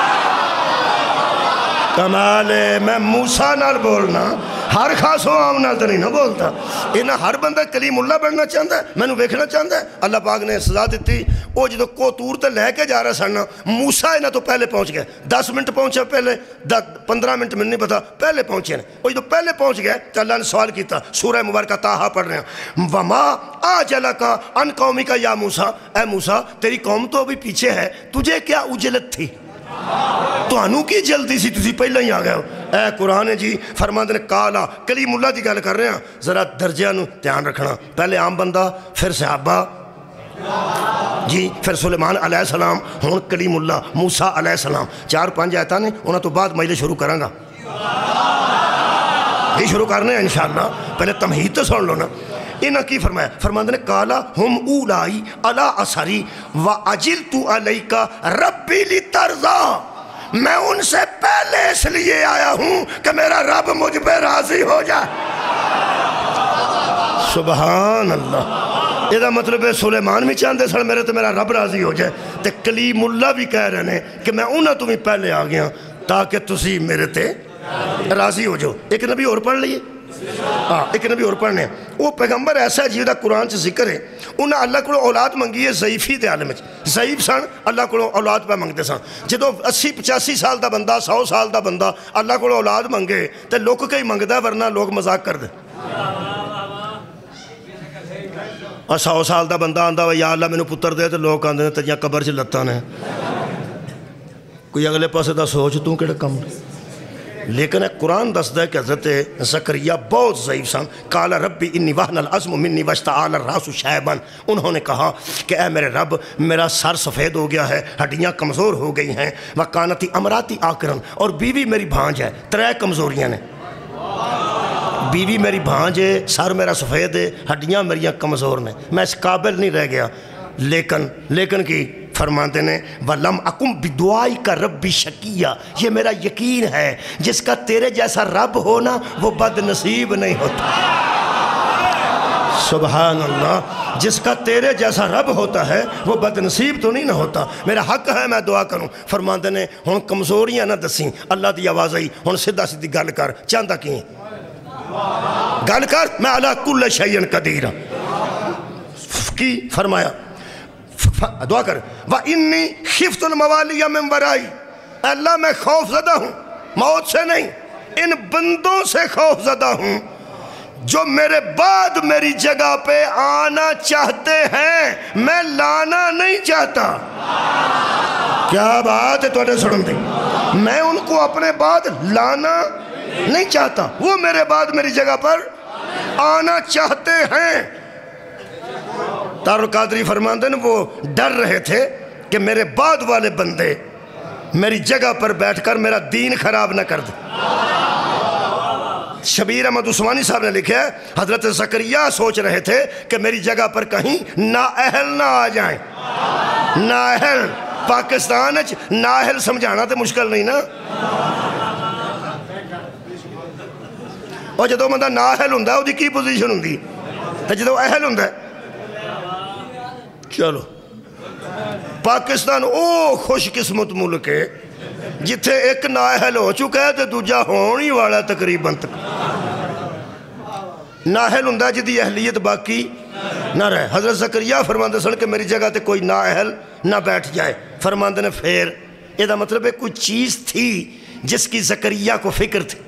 کمال ہے میں موسیٰ نال بولنا ہر خاص و عام نال تو نہیں نہ بولتا. انہاں ہر بندہ کلیم اللہ بننا چاہتا ہے میں نو ویکھنا چاہتا ہے. اللہ پاک نے سزا دیتی. وہ جدو کوتور تے لے کے جا رہا سننا موسیٰ انہاں تو پہلے پہنچ گئے. 10 منٹ پہنچا پہلے 15 منٹ میں نہیں پتا پہلے پہنچے ہیں. وہ جدو پہلے پہنچ گئے تو اللہ نے سوال کیتا. سورہ مبارکہ طٰہٰ پڑھ رہے ہیں وَمَا أَعْجَلَكَ عَنْ قَوْمِكَ يَا موسیٰ. اے موسیٰ تیری قوم تو ابھی پیچھے ہے تجھے کیا اجلت تھی؟ تو انہوں کی جلدی سی تسی پہلے ہی آ گئے ہو. اے قرآن ہے جی فرماندے نے کالا کلیم اللہ دی گل کر رہے ہیں. ذرا درجہ نو دھیان رکھنا. پہلے عام بندہ پھر صحابہ جی پھر سلیمان علیہ السلام ہون کلیم اللہ موسیٰ علیہ السلام. 4-5 آیتاں نے انہاں تو بعد مجلس شروع کروں گا. یہ شروع کرنے ہیں انشاءاللہ. پہلے تمہید تو سن لو نا. انہاں کی فرمایا فرماندے نے کالا ہم اولائی علی اثری وَأَجِلْتُ عَلَيْكَ رَبِّ لِتَرْضَى. میں ان سے پہلے اس لیے آیا ہوں کہ میرا رب مجھ پہ راضی ہو جائے. سبحان اللہ. یہ مطلب ہے سلیمان بھی چاہتے سن میرے تو میرا رب راضی ہو جائے. تو کلیم اللہ بھی کہہ رہے ہیں کہ میں انہاں تو بھی پہلے آ گیا تاکہ تسی میرے تے راضی ہو جاؤ. ایک نبی اور پڑھ لیے. ایک نبی اور پڑھنے وہ پیغمبر ایسا ہے جیدہ قرآن سے ذکر ہے. انہاں اللہ کو اولاد منگی ہے ضعیفی دے عالم. ضعیف سن اللہ کو اولاد پہ منگتے سن. جدو 80-85 سال دا بندہ 100 سال دا بندہ اللہ کو اولاد منگے تو لوگ کئی منگدہ ورنہ لوگ مذاق کر دے. 100 سال دا بندہ آندہ یا اللہ میں نے پتر دے تو لوگ آندے تجھیاں قبر سے لتا نے کوئی اگلے پاسے دا سوچ توں کیڑے کم. لیکن قرآن دستا ہے کہ حضرت زکریا بہت ضعیف سن. قال ربی انی وہن العظم منی واشتعال الراس شیبا. انہوں نے کہا کہ اے میرے رب میرا سر سفید ہو گیا ہے ہڈیاں کمزور ہو گئی ہیں. وکانتی امراتی آکرن اور بیوی میری بھانج ہے. 3 کمزوریاں نے. بیوی میری بھانج ہے سر میرا سفید ہے ہڈیاں میریاں کمزور نے. میں اس قابل نہیں رہ گیا. لیکن کی فرماتے نے وَلَمْ أَكُمْ بِدُعَائِكَ رَبِّ شَقِيًّا. یہ میرا یقین ہے جس کا تیرے جیسا رب ہونا وہ بد نصیب نہیں ہوتا. سبحان اللہ. جس کا تیرے جیسا رب ہوتا ہے وہ بد نصیب تو نہیں نہ ہوتا. میرا حق ہے میں دعا کروں. فرماتے نے ہن کمزوریاں نہ دسیں. اللہ دی آواز آئی ہن سیدھا سیدھی گل کر چاہتا کی گل کر میں علی کل شیء قدیر. کی فرمایا دعا کر وَإِنِّي خِفْتُ الْمَوَالِيَ مِنْ وَرَائِي. اللہ میں خوف زدہ ہوں موت سے نہیں ان بندوں سے خوف زدہ ہوں جو میرے بعد میری جگہ پہ آنا چاہتے ہیں. میں لانا نہیں چاہتا. کیا بات ہے توڑے سڑن دی. میں ان کو اپنے بعد لانا نہیں چاہتا. وہ میرے بعد میری جگہ پر آنا چاہتے ہیں. تار القادری فرماندے نے وہ ڈر رہے تھے کہ میرے بعد والے بندے میری جگہ پر بیٹھ کر میرا دین خراب نہ کر دیں. شبیر احمد عثمانی صاحب نے لکھا ہے حضرت زکریا سوچ رہے تھے کہ میری جگہ پر کہیں نااہل نہ آ جائیں. نااہل پاکستان نااہل سمجھانا تو مشکل نہیں نا. اور جدو بندہ نااہل ہوں وہ کی پوزیشن ہوں تو جدو اہل ہوں چلو پاکستان او خوش قسمت ملک ہے جتھے ایک نااہل ہو چکا ہے تو دوجا ہونی والا تقریباً تک نااہل ہندہ جدی اہلیت باقی نہ رہے. حضرت زکریا فرماندے سن کہ میری جگہ تے کوئی نااہل نہ بیٹھ جائے. فرماندے نے پھر یہ دا مطلب ہے کوئی چیز تھی جس کی زکریا کو فکر تھی.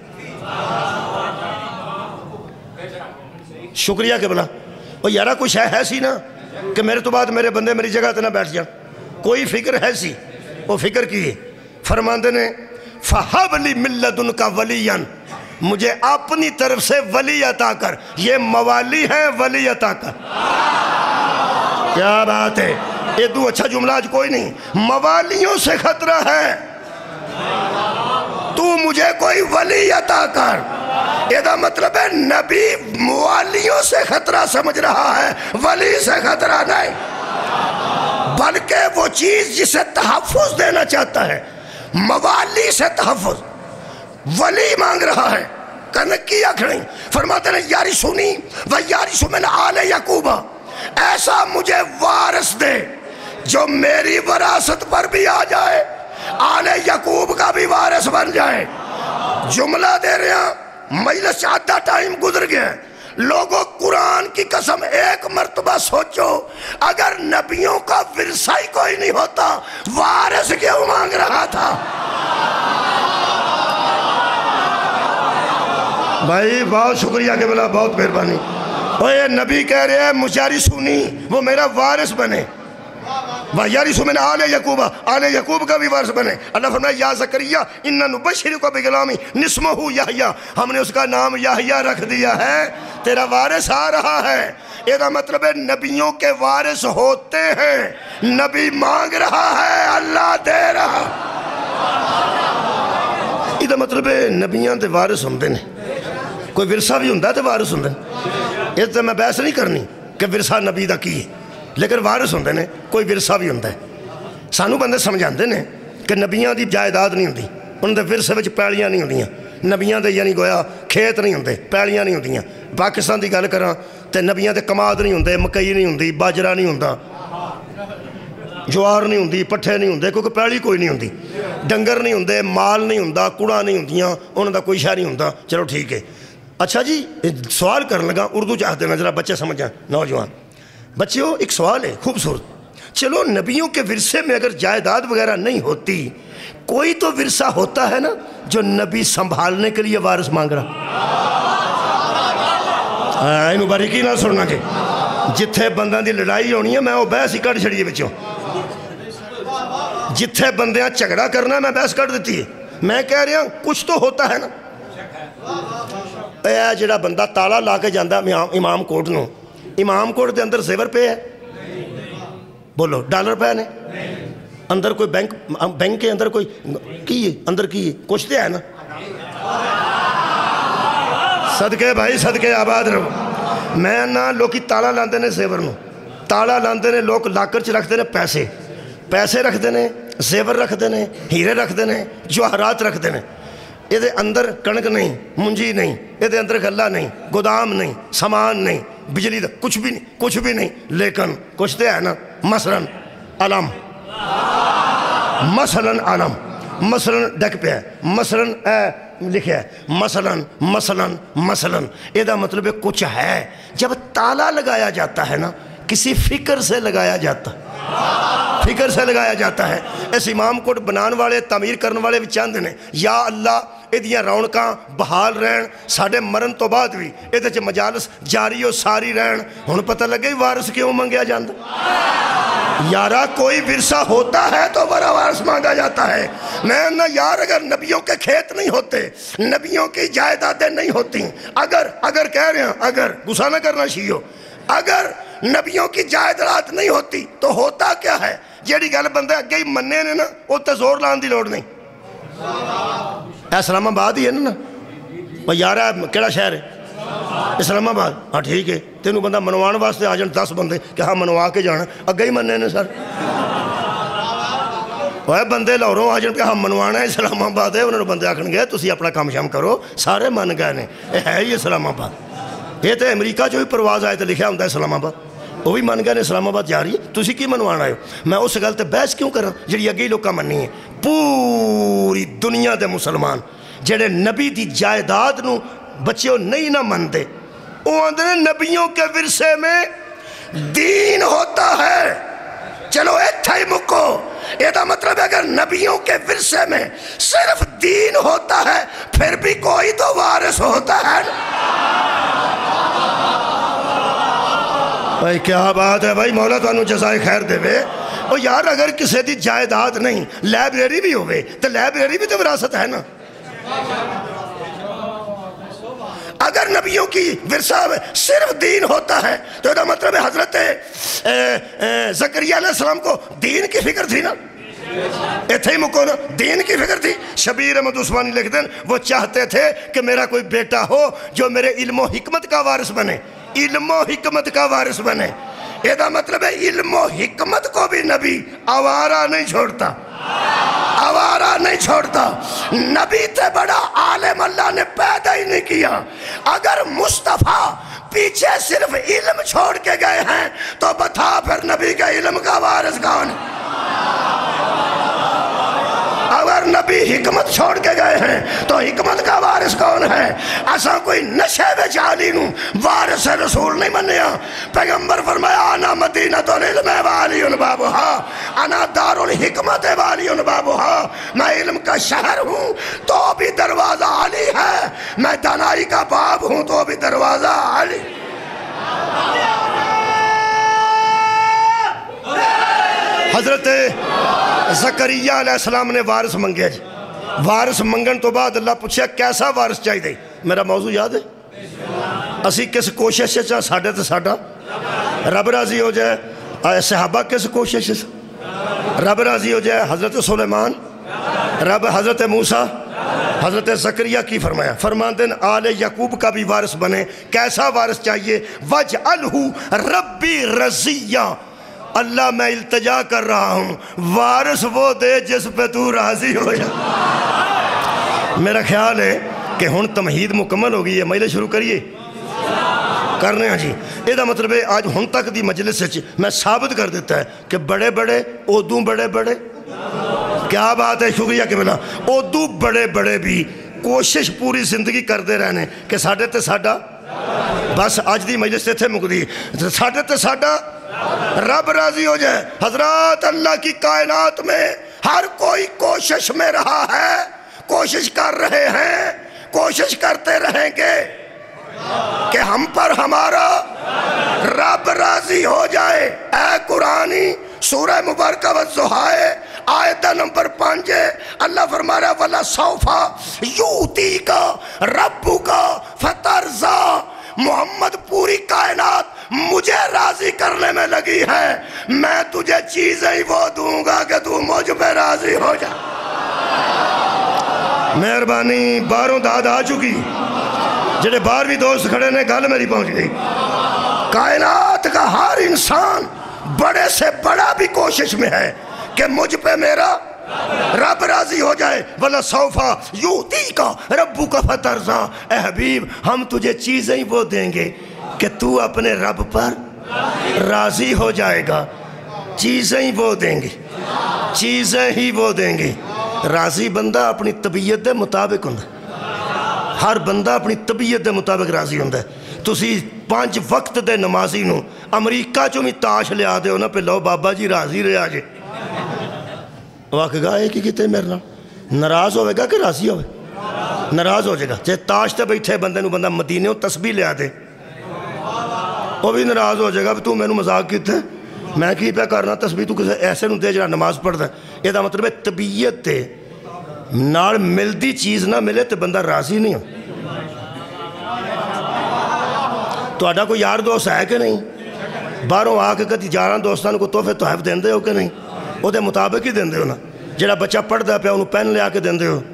شکریہ کہ بلا وہ یارہ کوئی شے ہے سی نا کہ میرے تو بعد میرے بندے میری جگہ تے نہ بیٹھ جائیں. کوئی فکر ہے سی وہ فکر کی. فرماندے نے فَحَبْ لِي مِن لَدُنْكَ وَلِيًّا مجھے اپنی طرف سے ولی عطا کر. یہ موالی ہیں ولی عطا کر. کیا بات ہے. یہ دو اچھا جملہ آج کوئی نہیں. موالیوں سے خطرہ ہے تو مجھے کوئی ولی عطا کر. یہ دا مطلب ہے نبی موالیوں سے خطرہ سمجھ رہا ہے ولی سے خطرہ نہیں بلکہ وہ چیز جسے تحفظ دینا چاہتا ہے. موالی سے تحفظ ولی مانگ رہا ہے. کنکی اکھڑیں فرماتے ہیں یاری سنی و یاری سمن آل یعقوب ایسا مجھے وارث دے جو میری وراثت پر بھی آ جائے آل یعقوب کا بھی وارث بن جائے. جملہ دے رہے ہیں مجلس آدھا ٹائم گزر گیا. لوگوں قرآن کی قسم ایک مرتبہ سوچو اگر نبیوں کا ورثہ ہی کوئی نہیں ہوتا وارث کیوں مانگ رہا تھا. بھائی بہت شکریہ کہ بلا بہت مہربانی. اوہ نبی کہہ رہے ہیں مجھاری سنی وہ میرا وارث بنے. وَيَرِثُ مِنْ آلِ یعقوب آل یعقوب کا بھی وارث بنے. اللہ فرمایا یا زکریا اِنَّا نُبَشِّرُکَ بِغُلَامٍ اسْمُهُ یحییٰ ہم نے اس کا نام یحییٰ رکھ دیا ہے. تیرا وارث آ رہا ہے. یہ دا مطلب ہے نبیوں کے وارث ہوتے ہیں. نبی مانگ رہا ہے اللہ دے رہا. یہ دا مطلب ہے نبیاں دے وارث ہوندے نے. کوئی ورثہ بھی ہوندہ تے وارث ہوندے نے. اس سے میں بحث نہیں کرنی کہ ورثہ نبی دا کی ہے لیکن وارث ہوندے نے. کوئی ورثہ بھی ہوندہ ہے. سانو بندے سمجھاندے نے کہ نبیاں دی جائیداد نہیں ہوندی. ان دے ورثے وچ پیڑیاں نہیں ہوندیاں. نبیاں دے یعنی گویا کھیت نہیں ہوندے پیڑیاں نہیں ہوندیاں. پاکستان دی گل کراں تے نبیاں دے کماد نہیں ہوندے مکئی نہیں ہوندی باجرہ نہیں ہوندا جوار نہیں ہوندی پٹھے نہیں ہوندے کیونکہ پیڑی کوئی نہیں ہوندی. ڈنگر نہیں ہوندے مال نہیں ہوندا کڑا نہیں ہوندیاں انہاں دا کوئی شے نہیں ہوندا. چلو ٹھیک ہے. اچھا جی سوال کرن لگا اردو چاہتے ہیں ذرا بچے سمجھیں نوجوان بچیوں. ایک سوال ہے خوبصورت. چلو نبیوں کے ورثے میں اگر جائیداد وغیرہ نہیں ہوتی کوئی تو ورثہ ہوتا ہے نا جو نبی سنبھالنے کے لیے وارث مانگ رہا. اینو باریکی نہ سننا کہ جتھے بندیاں دی لڑائی ہونی ہے میں وہ بحث ہی کٹ چھڑیے بچوں. جتھے بندیاں جھگڑا کرنا ہے میں بحث کٹ دیتی ہے. میں کہہ رہا ہوں کچھ تو ہوتا ہے نا. اے جڑا بندہ تالا لا کے جاندہ امام کوٹ نو امام کوٹ دے اندر زیور پہ ہے بولو ڈالر پہ ہے اندر کوئی بینک کے اندر کوئی کی ہے اندر کی ہے کچھ دے ہے نا. صدقے بھائی صدقے آباد رہو. میں نا لوکی تالا لاندے نے زیور نو تالا لاندے نے لوگ لاکر چ رکھ دے نے پیسے رکھ دے نے زیور رکھ دے نے ہیرے رکھ دے نے جواہرات رکھ دے نے. یہ دے اندر کنک نہیں منجی نہیں یہ دے اندر گلہ نہیں گودام نہیں سامان نہیں بجلی دا کچھ بھی نہیں لیکن کچھ دے ہے نا مثلاً علم مثلاً ڈک پہ ہے مثلاً لکھے ہے مثلاً یہ دا مطلب کچھ ہے. جب تالا لگایا جاتا ہے نا کسی فکر سے لگایا جاتا ہے. اس امام کوٹ بنان والے تعمیر کرنے والے بھی چاہتے ہیں یا اللہ یہ رونقاں بحال رہن ساڑھے مرن تو بعد بھی یہ مجالس جاری و ساری رہن. ہن پتہ لگے وارث کیوں منگیا جاندہ. یارہ کوئی ورثہ ہوتا ہے تو بڑا وارث مانگا جاتا ہے. میں نہ یار اگر نبیوں کے کھیت نہیں ہوتے نبیوں کی جائیدادیں نہیں ہوتی اگر کہہ رہے ہیں اگر غصہ نہ کرنا شیعو اگر نبیوں کی جائیداد نہیں ہوتی تو ہوتا کیا ہے. جیڑی گل بندے اگے ہی مننے نے نا وہ تے زور لان دی لوڑ نہیں. اسلام آباد ہی ہے نا وہ یارہ کیڑا شہر ہے اسلام آباد. ہاں ٹھیک ہے تینوں بندہ منوان واسطے آ جان 10 بندے کہ ہاں منوا کے جانا اگے ہی مننے نے سر. وہ بندے لاہوروں آ جان کہ ہاں منوانا ہے اسلام آباد ہے انہوں نے بندے آکھن گئے تسی اپنا کام شام کرو سارے من گئے نے. یہ ہے ہی اسلام آباد. یہ تو امریکہ جو بھی پرواز آئے تو لکھا ہوتا ہے اسلام آباد وہ بھی من گئے نے اسلام آباد جا رہی ہے تسی کی منوانا ہے. میں اس گل تے بحث کیوں کرا جڑی اگے ہی لوکاں مننی ہے. پوری دنیا دے مسلمان جڑے نبی دی جائیداد نو بچیوں نہیں نہ مندے، وہ آندھے نبیوں کے ورثے میں دین ہوتا ہے۔ چلو ایتھا ہی مکو، یہ دا مطلب ہے اگر نبیوں کے ورثے میں صرف دین ہوتا ہے پھر بھی کوئی تو وارث ہوتا ہے۔ بھائی کیا بات ہے بھائی، مولا تو انہوں جزائے خیر دے وے۔ اور یار اگر کسی دی جائیداد نہیں، لائبریری بھی ہوئے تو لائبریری بھی تو وراثت ہے نا۔ اگر نبیوں کی ورثہ میں صرف دین ہوتا ہے تو یہ مطلب ہے حضرت زکریا علیہ السلام کو دین کی فکر تھی نا، ایتھے ہی مکو نا، دین کی فکر تھی۔ شبیر احمد عثمانی لکھ دیں وہ چاہتے تھے کہ میرا کوئی بیٹا ہو جو میرے علم و حکمت کا وارث بنے، علم و حکمت کا وارث بنے۔ یہ دا مطلب ہے علم و حکمت کو بھی نبی آوارہ نہیں چھوڑتا، آوارہ نہیں چھوڑتا۔ نبی تے بڑا عالم اللہ نے پیدا ہی نہیں کیا۔ اگر مصطفیٰ پیچھے صرف علم چھوڑ کے گئے ہیں تو بتا پھر نبی کا علم کا وارث کون ہے؟ اگر نبی حکمت چھوڑ کے گئے ہیں تو حکمت کا وارث کون ہے؟ ایسا کوئی نشے بچ عالی نوں وارث رسول نہیں منیا۔ پیغمبر فرمایا انا مدینۃ العلم والی بابھا، انا دار الحکمت والی بابھا، میں علم کا شہر ہوں تو بھی دروازہ علی ہے، میں دانائی کا باب ہوں تو بھی دروازہ علی۔ حضرت زکریا علیہ السلام نے وارث منگیا جی، وارث منگن تو بعد اللہ پوچھا کیسا وارث چاہیے دے؟ میرا موضوع یاد ہے؟ اسی کس کوشش سے ساڑھے تے ساڑھا رب راضی ہو جائے، صحابہ کس کوشش سے رب راضی ہو جائے، حضرت سلیمان، رب حضرت موسیٰ، حضرت زکریا کی فرمایا، فرماندن آل یعقوب کا بھی وارث بنے۔ کیسا وارث چاہیے؟ وَجْعَلْهُ رَبِّ رَضِيًّا، اللہ میں التجا کر رہا ہوں وارث وہ دے جس پہ تو راضی ہو جائے۔ میرا خیال ہے کہ ہن تمہید مکمل ہو گئی ہے، مجلس شروع کریے کرنے ہیں جی۔ یہ دا مطلب ہے آج ہن تک دی مجلس سے میں ثابت کر دیتا ہے کہ بڑے بڑے اودوں بڑے بڑے، کیا بات ہے، شکریہ کہ بلا اودوں بڑے بڑے بھی کوشش پوری زندگی کردے رہنے کہ ساڑھے تے ساڑھا، بس آج دی مجلس سے تھے مقدی ساڑھے تے ساڑھا رب راضی ہو جائے۔ حضرات اللہ کی کائنات میں ہر کوئی کوشش میں رہا ہے، کوشش کر رہے ہیں، کوشش کرتے رہیں گے کہ ہم پر ہمارا رب راضی ہو جائے۔ اے قرآنی سورہ مبارکہ والضحیٰ آیت نمبر 5 اللہ فرما رہا ہے وَلَسَوْفَ يُؤْتِيكَ رَبُّكَ فَتَرْضَىٰ، محمد پوری کائنات مجھے راضی کرنے میں لگی ہے، میں تجھے چیزیں ہی وہ دوں گا کہ تو مجھ پہ راضی ہو جا۔ مہربانی، باروں داد آ چکی، جڑے بار بھی دوست کھڑے نے گل میری پہنچ گئی۔ کائنات کا ہر انسان بڑے سے بڑا بھی کوشش میں ہے کہ مجھ پہ میرا رب راضی ہو جائے۔ وَلَسَوْفَ يُؤْتِيكَ رَبُّكَ فَتَرْضَىٰ، اے حبیب ہم تجھے چیزیں ہی وہ دیں گے کہ تو اپنے رب پر راضی ہو جائے گا۔ چیزیں ہی وہ دیں گے، چیزیں ہی وہ دیں گے۔ راضی بندہ اپنی طبیعت دے مطابق ہوں، ہر بندہ اپنی طبیعت دے مطابق راضی ہوں۔ تسی 5 وقت دے نمازی نو امریکہ چو میں تاش لے آدھے ہو نا پہ لو بابا جی راضی رہے آجے، واقع گا ایک ہی کتے میرے نال ناراض ہوئے گا کہ راضی ہوئے؟ ناراض ہو جائے گا۔ چاہے تاش تے بیٹھے بندے نو بندہ مدینے ہو تسبیح لے آدھے، وہ بھی ناراض ہو جائے گا تو میں نو مذاق کیتے میں کی پہ کرنا تسبیح تو کسے ایسے نو دے جڑا نماز پڑھ دے۔ یہ دا مطلب ہے طبیعت تے نال ملدی چیز نہ ملے تے بندہ راضی نہیں ہو۔ تو آڈا کوئی یار دوست ہے کہ نہیں؟ باہروں آ کے کتی جاراں دوستان کو تحفے تحف دیندے ہو کہ نہیں؟ وہ دے مطابق ہی دیندے ہو نا، جڑا بچہ پڑھ دا پہ انہوں پین لے آ کے دیندے ہو،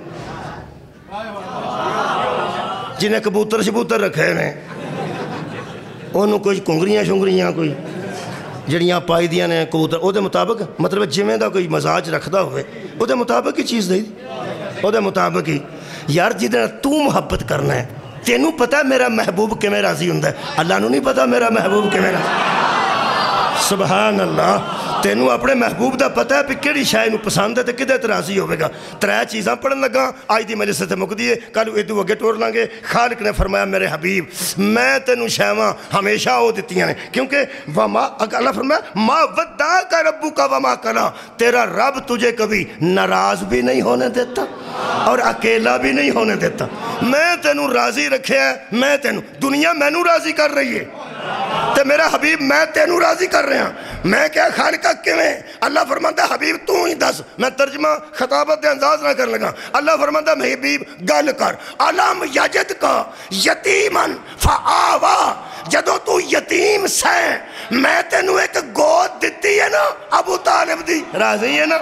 جنہیں کبوتر شبوتر رکھے نے انہوں کوئی کنگریاں شنگریاں کوئی جڑیاں پائی دیاں نے کبوتر، وہ دے مطابق مطلب جمیں دا کوئی مزاج رکھدا ہوئے وہ دے مطابق ہی چیز دے دی، وہ دے مطابق ہی۔ یار جدنا تو محبت کرنا ہے تینوں پتہ ہے میرا محبوب کیویں راضی ہوندا ہے، اللہ نو نہیں پتہ میرا محبوب کیویں راضی۔ سبحان اللہ، تینوں اپنے محبوب دا پتہ ہے کہ کیڑی شے نوں پسند ہے تے کدے تے راضی ہوے گا. 3 چیزاں پڑھن لگا اج دی مجلس تے مک دیے کل ادو اگے ٹور لانگے. خالق نے فرمایا میرے حبیب میں تینوں شیواں ہمیشہ او دتیاں نے کیونکہ وما اللہ فرمایا ما ودعک ربک وما قلی, تیرا رب تجھے کبھی ناراض بھی نہیں ہونے دیتا اور اکیلا بھی نہیں ہونے دیتا. میں تینوں راضی رکھیا ہے, میں تینوں دنیا مینوں راضی کر رہی ہے تے میرا حبیب میں تینوں راضی کر رہا ہوں. میں کیا خالقہ کیویں؟ اللہ فرماتا ہے حبیب تو ہی دس. میں ترجمہ خطابت دے انداز نہ کر لگا. اللہ فرماتا ہے حبیب گل کر. علم یجد کا یتیمن فآوا, جدو تو یتیم سے میں تینوں ایک گود دیتی ہے نا ابو طالب دی, راضی ہے نا؟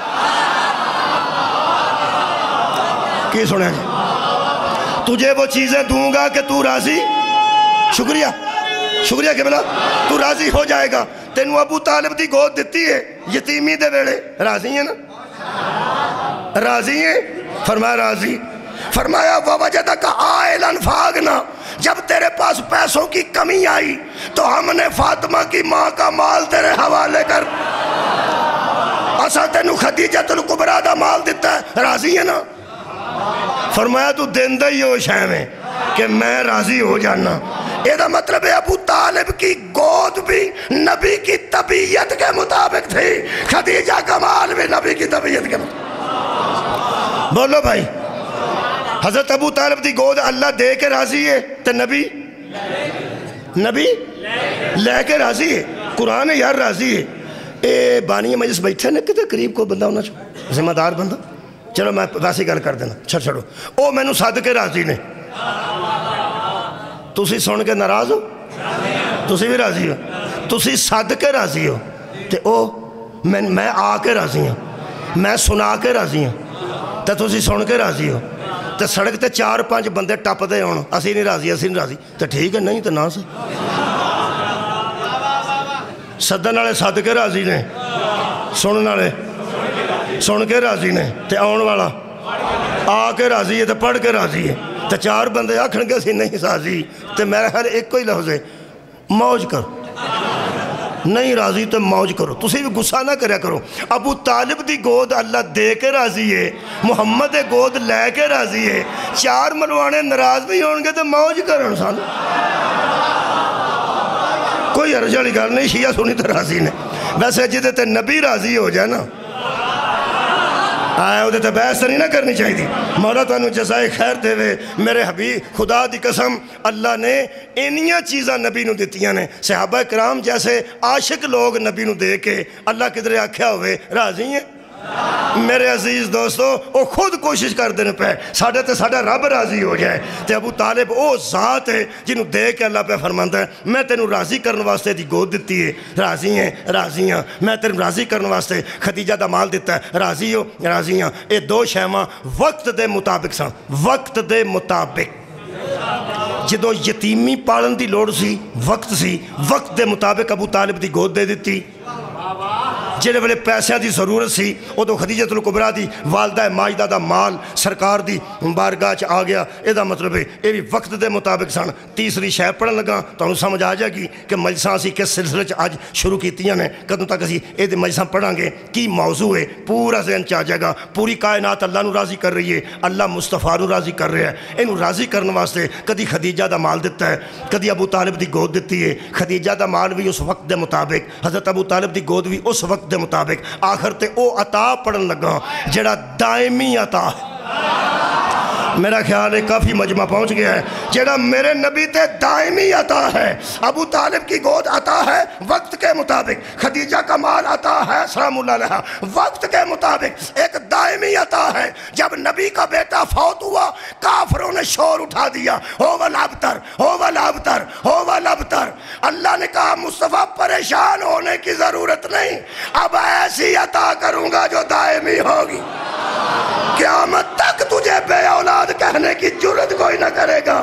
کی سنے جی تجھے وہ چیزیں دوں گا کہ تو راضی. شکریہ شکریہ کہ بلا تو راضی ہو جائے گا. تینوں ابو طالب دی گود دیتی ہے یتیمی دے ویڑے, راضی ہیں نا؟ راضی ہیں؟ فرمایا راضی. فرمایا وَوَجَدَكَ عَائِلًا فَأَغْنَىٰ, جب تیرے پاس پیسوں کی کمی آئی تو ہم نے فاطمہ کی ماں کا مال تیرے حوالے کر اسا تینوں خدیجۃ الکبریٰ دا مال دیتا ہے, راضی ہے نا؟ فرمایا تو دیندہ ہی ہو شے میں کہ میں راضی ہو جانا. یہ دا مطلب ہے ابو طالب کی گود بھی نبی کی طبیعت کے مطابق تھی, خدیجہ کا مال بھی نبی کی طبیعت کے مطابق. بولو بھائی, حضرت ابو طالب دی گود اللہ دے کے راضی ہے تو نبی لے کے راضی ہے. قرآن یار راضی ہے. اے بانی مجلس بیٹھے نے کتے قریب کو بندہ ہونا چاہو, ذمہ دار بندہ. چلو میں ویسی گل کر دینا, چھڑو او مینوں سد کے راضی نے. تسی سن کے ناراض ہو؟ تسی بھی راضی ہو؟ تسی سد کے راضی ہو تے او میں آ کے راضی ہوں, میں سنا کے راضی ہوں تے تسی سن کے راضی ہو. تے سڑک تے 4-5 بندے ٹپ دے ہون اسی نہیں راضی تے ٹھیک ہے, نہیں تے نہ سے سدن والے سد کے راضی نے, سنن والے سن کے راضی نے, تے آن والا آ کے راضی ہے تے پڑھ کے راضی ہے. تے 4 بندے آکھن گے سی نہیں راضی تے میرا خیال ایک کوئی لفظ ہے, موج کرو. نہیں راضی تو موج کرو, تسی بھی غصہ نہ کریا کرو. ابو طالب دی گود اللہ دے کے راضی ہے, محمد دی گود لے کے راضی ہے. 4 ملوانے ناراض بھی ہون گے تو موج کرن سان, کوئی عرض والی گل نہیں. شیعہ سنی تو راضی نے. ویسے جدے تے نبی راضی ہو جائے نا آئے وہ تے بحث نہیں نہ کرنی چاہیے. مولا تانوں جزائے خیر دے وے. میرے حبیب خدا دی قسم اللہ نے انیاں چیزاں نبی نو دیتیاں نے. صحابہ کرام جیسے عاشق لوگ نبی نو دے کے اللہ کدھر آکھیا ہوئے راضی ہیں. میرے عزیز دوستو وہ خود کوشش کر دینے پہ ساڑھے تے ساڑھا رب راضی ہو جائے. تے ابو طالب او ذات ہے جنہوں دے کے اللہ پہ فرمانتا ہے میں تینوں راضی کرنے واسطے دی گود دیتی ہے, راضی ہیں. میں تینوں راضی کرنے واسطے خدیجہ دا مال دیتا ہے, راضی ہیں. اے 2 شیواں وقت دے مطابق سن, وقت دے مطابق. جدو یتیمی پالن دی لوڑ سی, وقت دے مطابق ابو طالب دی گود دے دیتی. جنہیں والے پیسے دی ضرورت سی ادو خدیجۃ الکبریٰ دی والدہ ماجدہ دا مال سرکار دی بارگاہ چ آ گیا. یہ دا مطلب ہے یہ بھی وقت دے مطابق سن. تیسری شے پڑھن لگا تو انہوں سمجھ آ جائے گی کہ مجلساں اسی کس سلسلے چ آج شروع کیتیاں نے, کدوں تک اسی یہ مجلساں پڑھاں گے, کی موضوع ہے پورا ذہن چ آ جائے گا. پوری کائنات اللہ نو راضی کر رہی ہے, اللہ مصطفیٰ نو راضی کر رہا ہے. انہوں راضی کرنے واسطے کدی خدیجہ دا مال دیتا ہے, کدی ابو طالب دی گود دیتی ہے. خدیجہ دا مال بھی اس وقت دے مطابق, حضرت ابو طالب دی گود بھی اس وقت دے مطابق. آخر تے او عطا پڑھن لگا جڑا دائمی عطا ہے. میرا خیال ہے کافی مجمع پہنچ گیا ہے. جڑا میرے نبی تے دائمی عطا ہے. ابو طالب کی گود عطا ہے وقت کے مطابق, خدیجہ کا مال عطا ہے سلام اللہ علیہ وقت کے مطابق. ایک دائمی عطا ہے. جب نبی کا بیٹا فوت ہوا کافروں نے شور اٹھا دیا, ہو والابتر ہو والابتر ہو والابتر. اللہ نے کہا مصطفیٰ پریشان ہونے کی ضرورت نہیں, اب ایسی عطا کروں گا جو دائمی ہوگی. قیامت تک تجھے بے اولاد کہنے کی جرت کوئی نہ کرے گا.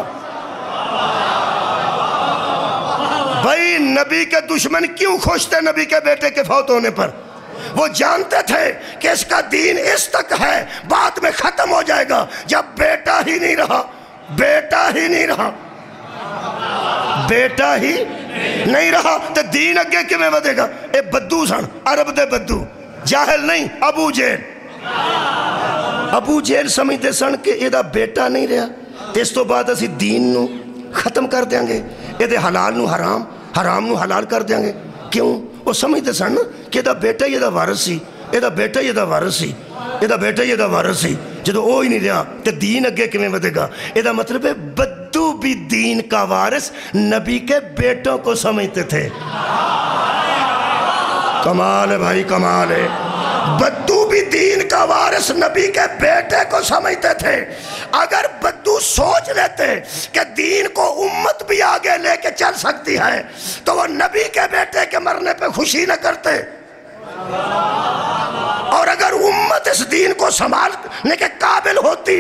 بھائی نبی کے دشمن کیوں خوش تھے نبی کے بیٹے کے فوت ہونے پر؟ وہ جانتے تھے کہ اس کا دین اس تک ہے, بعد میں ختم ہو جائے گا. جب بیٹا ہی نہیں رہا بیٹا ہی نہیں رہا تو دین اگے کیویں ودے گا؟ اے بدو سن، عرب دے بدو، جاہل نہیں، ابو جہل۔ ابو جہل سمجھتے سن کہ یہ بیٹا نہیں رہا تو اس تو بعد اسی دین نو ختم کر دیں گے، یہ حلال نو حرام، حرام نو حلال کر دیں گے۔ کیوں؟ وہ سمجھتے سن کہ یہ بیٹا یہ وارث سی، یہ بیٹا یہ وارث سی، یہ بیٹا یہ وارث سی۔ جدو وہ ہی نہیں رہا تو دین اگے کیویں ودے گا؟ یہ مطلب ہے بدو بھی دین کا وارث نبی کے بیٹوں کو سمجھتے تھے۔ کمال ہے بھائی، کمال ہے۔ بدو بھی دین کا وارث نبی کے بیٹے کو سمجھتے تھے۔ اگر بدو سوچ لیتے کہ دین کو امت بھی آگے لے کے چل سکتی ہے تو وہ نبی کے بیٹے کے مرنے پہ خوشی نہ کرتے، اور اگر امت اس دین کو سنبھالنے کے قابل ہوتی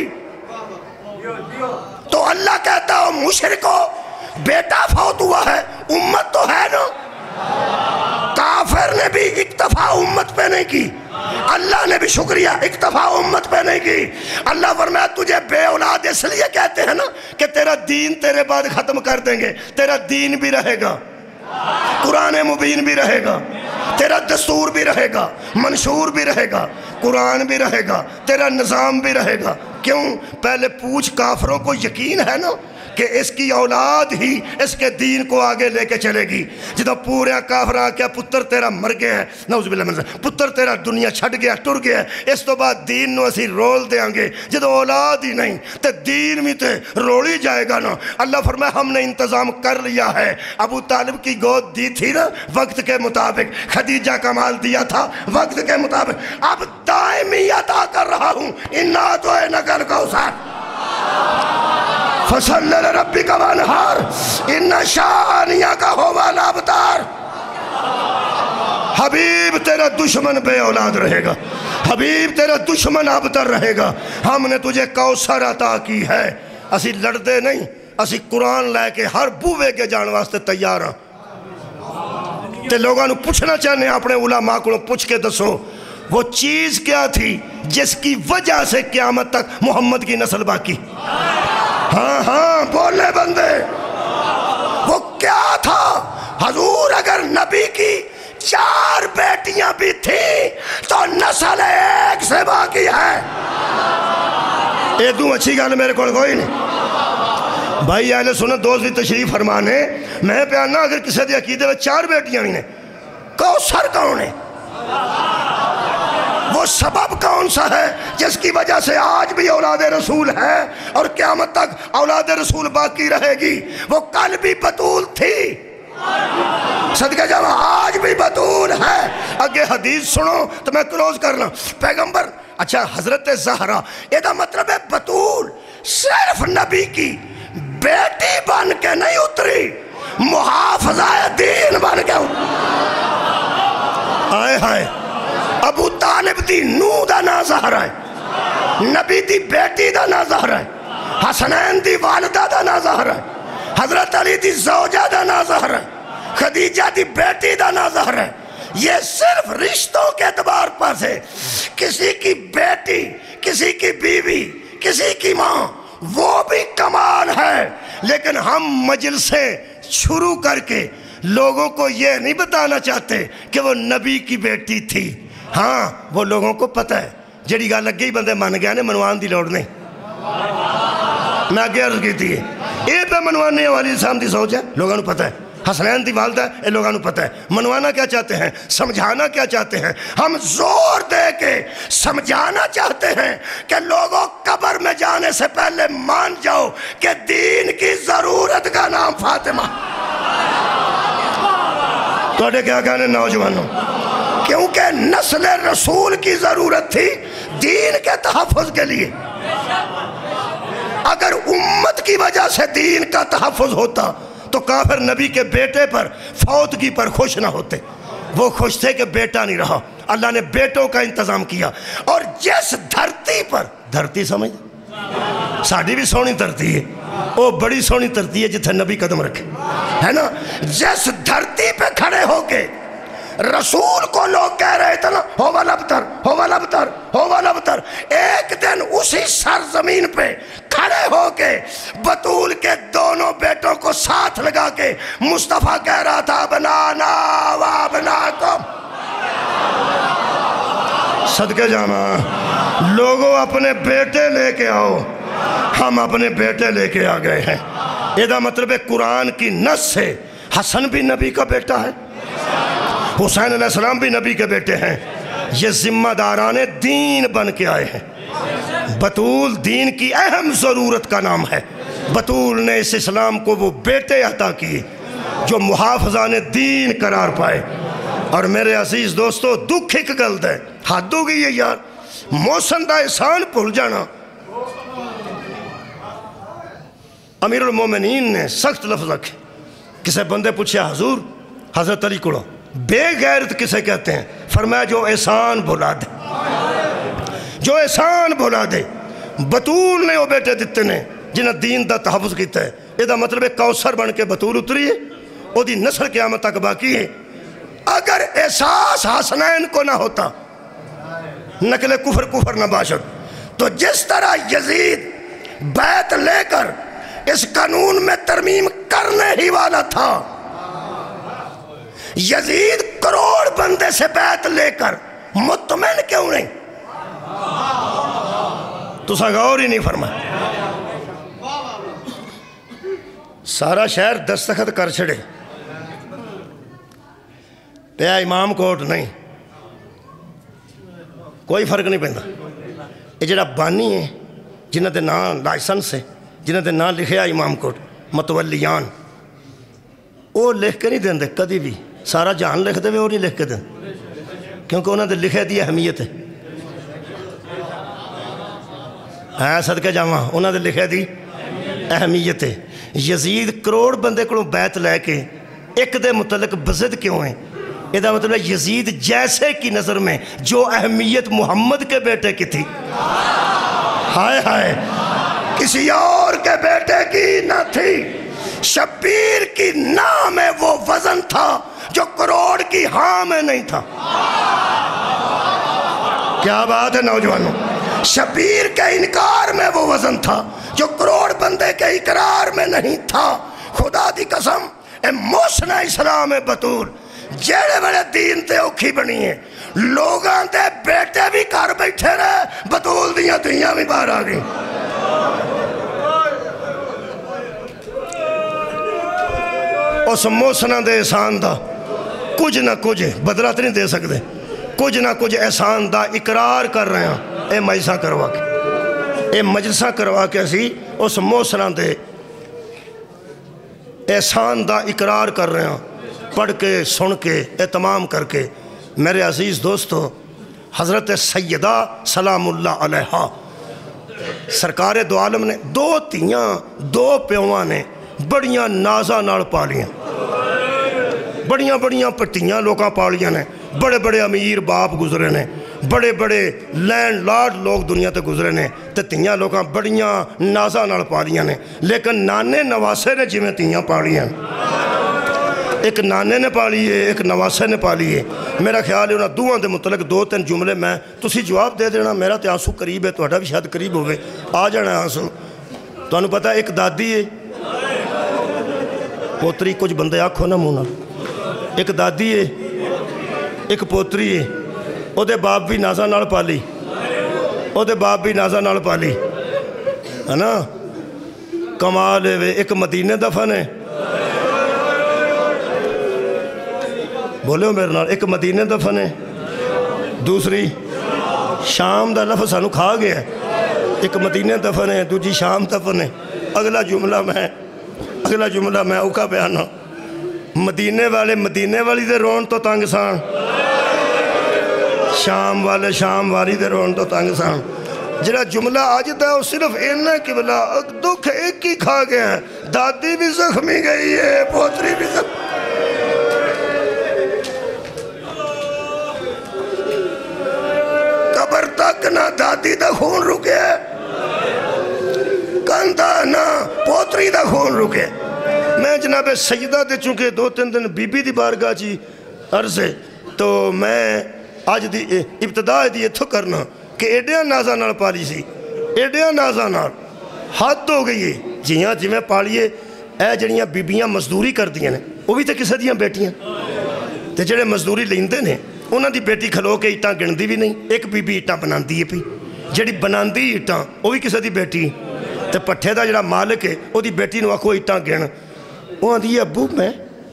تو اللہ کہتا ہے مشرکو بیٹا فوت ہوا ہے، امت تو ہے نا۔ کافر نے بھی اکتفا امت پہ نہیں کی، اللہ نے بھی شکریہ اکتفا امت پہ نہیں کی۔ اللہ فرمایا تجھے بے اولاد اس لیے کہتے ہیں نا کہ تیرا دین تیرے بعد ختم کر دیں گے، تیرا دین بھی رہے گا، قرآن مبین بھی رہے گا، تیرا دستور بھی رہے گا، منشور بھی رہے گا، قرآن بھی رہے گا، تیرا نظام بھی رہے گا۔ کیوں؟ پہلے پوچھ کافروں کو یقین ہے نا کہ اس کی اولاد ہی اس کے دین کو آگے لے کے چلے گی۔ جدو پورے کافر آکیا پتر تیرا مر گیا ہے، نعوذ باللہ من ذالک، پتر تیرا دنیا چھڑ گیا، ٹر گیا ہے، اس تو بعد دین نو اسی رول دیں گے۔ جدو اولاد ہی نہیں تے دین بھی تے رولی جائے گا نا۔ اللہ فرمایا ہم نے انتظام کر لیا ہے۔ ابو طالب کی گود دی تھی نا وقت کے مطابق، خدیجہ کا مال دیا تھا وقت کے مطابق، اب دائمی عطا کر رہا ہوں۔ اِنَّا أَعْطَيْنَاكَ الْكَوْثَرَ فَصَلِّ لِرَبِّكَ وَانْحَرْ إِنَّ شَانِئَكَ هُوَ الْأَبْتَرُ۔ حبیب تیرا دشمن بے اولاد رہے گا، حبیب تیرا دشمن ابتر رہے گا۔ ہم نے تجھے کوثر عطا کی ہے۔ اسی لڑدے نہیں، اسی قرآن لے کے ہر بوے کے جان واسطے تیار ہاں۔ تے لوگاں نو پوچھنا چاہنے اپنے علماء کو پوچھ کے دسو وہ چیز کیا تھی جس کی وجہ سے قیامت تک محمد کی نسل باقی؟ ہاں ہاں بولے بندے، وہ کیا تھا؟ حضور اگر نبی کی 4 بیٹیاں بھی تھیں تو نسل ایک سے باقی ہے۔ ایدوں اچھی گانے میرے کو کوئی نہیں۔ بھائی اہل سنت دوست بھی تشریف فرمانے، میں پیانا اگر کسی دی عقیدے میں 4 بیٹیاں بھی نے، کوثر کون ہے؟ وہ سبب کون سا ہے جس کی وجہ سے آج بھی اولاد رسول ہے اور قیامت تک اولاد رسول باقی رہے گی؟ وہ کل بھی بطول تھی، صدقہ جاواں آج بھی بطول ہے۔ اگے حدیث سنو تو میں کلوز کرنا۔ پیغمبر اچھا حضرت زہرا، یہ مطلب ہے بطول صرف نبی کی بیٹی بن کے نہیں اتری، محافظہ دین بن کے اتری۔ آئے ہائے، ابو طالب دی نو دا نا زہرا ہے، نبی دی بیٹی دا نا زہرا ہے، حسنین دی والدہ دا نا زہرا ہے، حضرت علی دی زوجہ دا نا زہرا ہے، خدیجہ دی بیٹی دا نا زہرا ہے۔ یہ صرف رشتوں کے اعتبار پر سے کسی کی بیٹی، کسی کی بیوی، کسی کی ماں، وہ بھی کمال ہے۔ لیکن ہم مجلسیں شروع کر کے لوگوں کو یہ نہیں بتانا چاہتے کہ وہ نبی کی بیٹی تھی۔ ہاں وہ لوگوں کو پتہ ہے، جڑی گل لگے ہی بندے من گیا نے، منوان دی لوڑ نہیں۔ میں آگے عرض کی تھی یہ پہ منوانے والی صاحب دی سوچ ہے، لوگوں کو پتہ ہے، حسنین دی والدہ ہے، یہ لوگوں کو پتہ ہے۔ منوانا کیا چاہتے ہیں، سمجھانا کیا چاہتے ہیں؟ ہم زور دے کے سمجھانا چاہتے ہیں کہ لوگوں قبر میں جانے سے پہلے مان جاؤ کہ دین کی ضرورت کا نام فاطمہ۔ توڑے کیا کہنے نوجوانوں؟ کیونکہ نسل رسول کی ضرورت تھی دین کے تحفظ کے لیے۔ اگر امت کی وجہ سے دین کا تحفظ ہوتا تو کافر نبی کے بیٹے پر فوتگی پر خوش نہ ہوتے۔ وہ خوش تھے کہ بیٹا نہیں رہا، اللہ نے بیٹوں کا انتظام کیا۔ اور جس دھرتی پر، دھرتی سمجھ ساڑھی بھی سونی دھرتی ہے، وہ بڑی سونی دھرتی ہے جتھے نبی قدم رکھے، ہے نا؟ جس دھرتی پہ کھڑے ہو کے رسول کو لوگ کہہ رہے تھے نا ہو والابتر ہو والابتر ہو والابتر، ایک دن اسی سرزمین پہ کھڑے ہو کے بطول کے دونوں بیٹوں کو ساتھ لگا کے مصطفیٰ کہہ رہا تھا بنانا وابناکم۔ صدقے جامعہ لوگوں اپنے بیٹے لے کے آؤ، ہم اپنے بیٹے لے کے آ گئے ہیں۔ یہ مطلب ہے قرآن کی نص سے حسن بھی نبی کا بیٹا ہے، حسین علیہ السلام بھی نبی کے بیٹے ہیں، یہ ذمہ داران دین بن کے آئے ہیں۔ بطول دین کی اہم ضرورت کا نام ہے۔ بطول نے اس اسلام کو وہ بیٹے عطا کیے جو محافظان دین قرار پائے۔ اور میرے عزیز دوستو دکھ ایک گل ہے، حد ہو گئی ہے یار، موسن دا احسان بھول جانا۔ امیر المومنین نے سخت لفظ رکھے، کسے بندے پوچھا حضور حضرت علی کو بے غیرت کسے کہتے ہیں؟ فرمایا جو احسان بھلا دے، جو احسان بھلا دے۔ بطول نے وہ بیٹے دیتے نے جنہیں دین دا تحفظ کیتا ہے، یہ مطلب ہے کوثر بن کے بطول اتری ہے، وہ دی نسل قیامت تک باقی ہے۔ اگر احساس حسنین کو نہ ہوتا، نقل کفر کفر نہ باشد، تو جس طرح یزید بیعت لے کر اس قانون میں ترمیم کرنے ہی والا تھا، یزید کروڑ بندے سے بیعت لے کر مطمئن کیوں نہیں؟ تو غور ہی نہیں فرمایا۔ سارا شہر دستخط کر چھڑے، پیا امام کوٹ نہیں، کوئی فرق نہیں پہنتا۔ یہ جڑا بانی ہے جنہ دے نام لائسنس ہے، جنہ دے نام لکھیا امام کوٹ متولیان، وہ لکھ کے نہیں دیں دے کدی بھی، سارا جہان لکھ دے وہ نہیں لکھ کے دیں، کیونکہ انہوں نے لکھے دی اہمیت ہے۔ ہاں صدقے جاواں انہوں نے لکھے دی اہمیت ہے۔ یزید کروڑ بندے کو بیعت لے کے ایک دے متعلق بزد کیوں ہیں؟ یہ مطلب ہے یزید جیسے کی نظر میں جو اہمیت محمد کے بیٹے کی تھی، ہائے ہائے کسی اور کے بیٹے کی نہ تھی۔ شبیر کی نہ میں وہ وزن تھا جو کروڑ کی ہاں میں نہیں تھا۔ کیا بات ہے نوجوانوں، شبیر کے انکار میں وہ وزن تھا جو کروڑ بندے کے اقرار میں نہیں تھا۔ خدا دی قسم اے موسنا اسلام بطول جیڑے بڑے دین تے اوکھی بنی ہے، لوگاں دے بیٹے بھی کر بیٹھے رہے، بطول دیاں دنیا بھی باہر آ گئی۔ اس موسنا دے احسان دا کچھ نہ کچھ بدلہ نہیں دے سکتے، کچھ نہ کچھ احسان دا اقرار کر رہے ہیں۔ اے مجلساں کروا کے، اے مجلساں کروا کے اسی اس موسنا دے احسان دا اقرار کر رہے ہیں، پڑھ کے سن کے اہتمام کر کے۔ میرے عزیز دوستو حضرت سیدہ سلام اللہ علیہا سرکار دو عالم نے دو تیاں دو پیواں نے بڑیاں نازاں نال پالیاں، بڑیاں بڑیاں پٹیاں لوگاں پالیاں نے، بڑے بڑے امیر باپ گزرے نے، بڑے بڑے لینڈ لارڈ لوگ دنیا تے گزرے نے، تے تیاں لوگاں بڑیاں نازاں نال پالیاں نے، لیکن نانے نواسے نے جویں تیاں پالیاں، ایک نانے نے پالی ہے ایک نواسے نے پالی ہے۔ میرا خیال ہے انہاں دوہاں دے متعلق دو تین جملے میں تسی جواب دے دینا، میرا تے آنسو قریب ہے، تہاڈا بھی شاید قریب ہوئے، آ جانا آنسو۔ تانوں پتہ ہے ایک دادی ہے پوتری، کچھ بندے آکھو نا منہ نال، ایک دادی ہے ایک پوتری ہے، او دے باپ بھی نازاں نال پالی، او دے باپ بھی نازاں نال پالی ہے نا، کمال ہے۔ ایک مدینے دفن ہے، بولے ہو میرے نال، ایک مدینے دفن ہے، دوسری شام دا لفظ سانو کھا گیا ہے، ایک مدینے دفن ہے دوجی شام دفن ہے۔ اگلا جملہ میں اوکا بیانا، مدینے والے مدینے والی دے رون تو تنگ سان، شام والے شام والی دے رون تو تنگ سان۔ جڑا جملہ آج دا وہ صرف اینا کہ بلا دکھ ایک ہی کھا گیا ہے، دادی بھی زخمی گئی ہے پوتری بھی زخمی، قبر تک نہ دادی دا خون رکے، کندہ نہ پوتری دا خون رکے۔ میں جناب سیدہ دے چونکہ دو تین دن بی بی دی بارگاہ جی عرض ہے، تو میں اج دی ابتدا دی اتھوں کرنا کہ ایڈیاں نازاں نال پالی سی، ایڈیاں نازاں نال حد ہو گئی ہے جیاں جی میں پالیے اے جڑیاں بیبیاں مزدوری کر دیاں نے وہ بھی تو کسے دیاں بیٹیاں تے جڑے مزدوری لیندے نے انہاں دی بیٹی کھلو کے اٹاں گندی بھی نہیں، ایک بیبی اٹاں بناندی ہے پئی جڑی بناندی اٹاں وہ بھی کسے دی بیٹی تے پٹھے دا جڑا مالک ہے وہ دی بیٹی نو آکھو اٹاں گن وہ آندی ہے ابو میں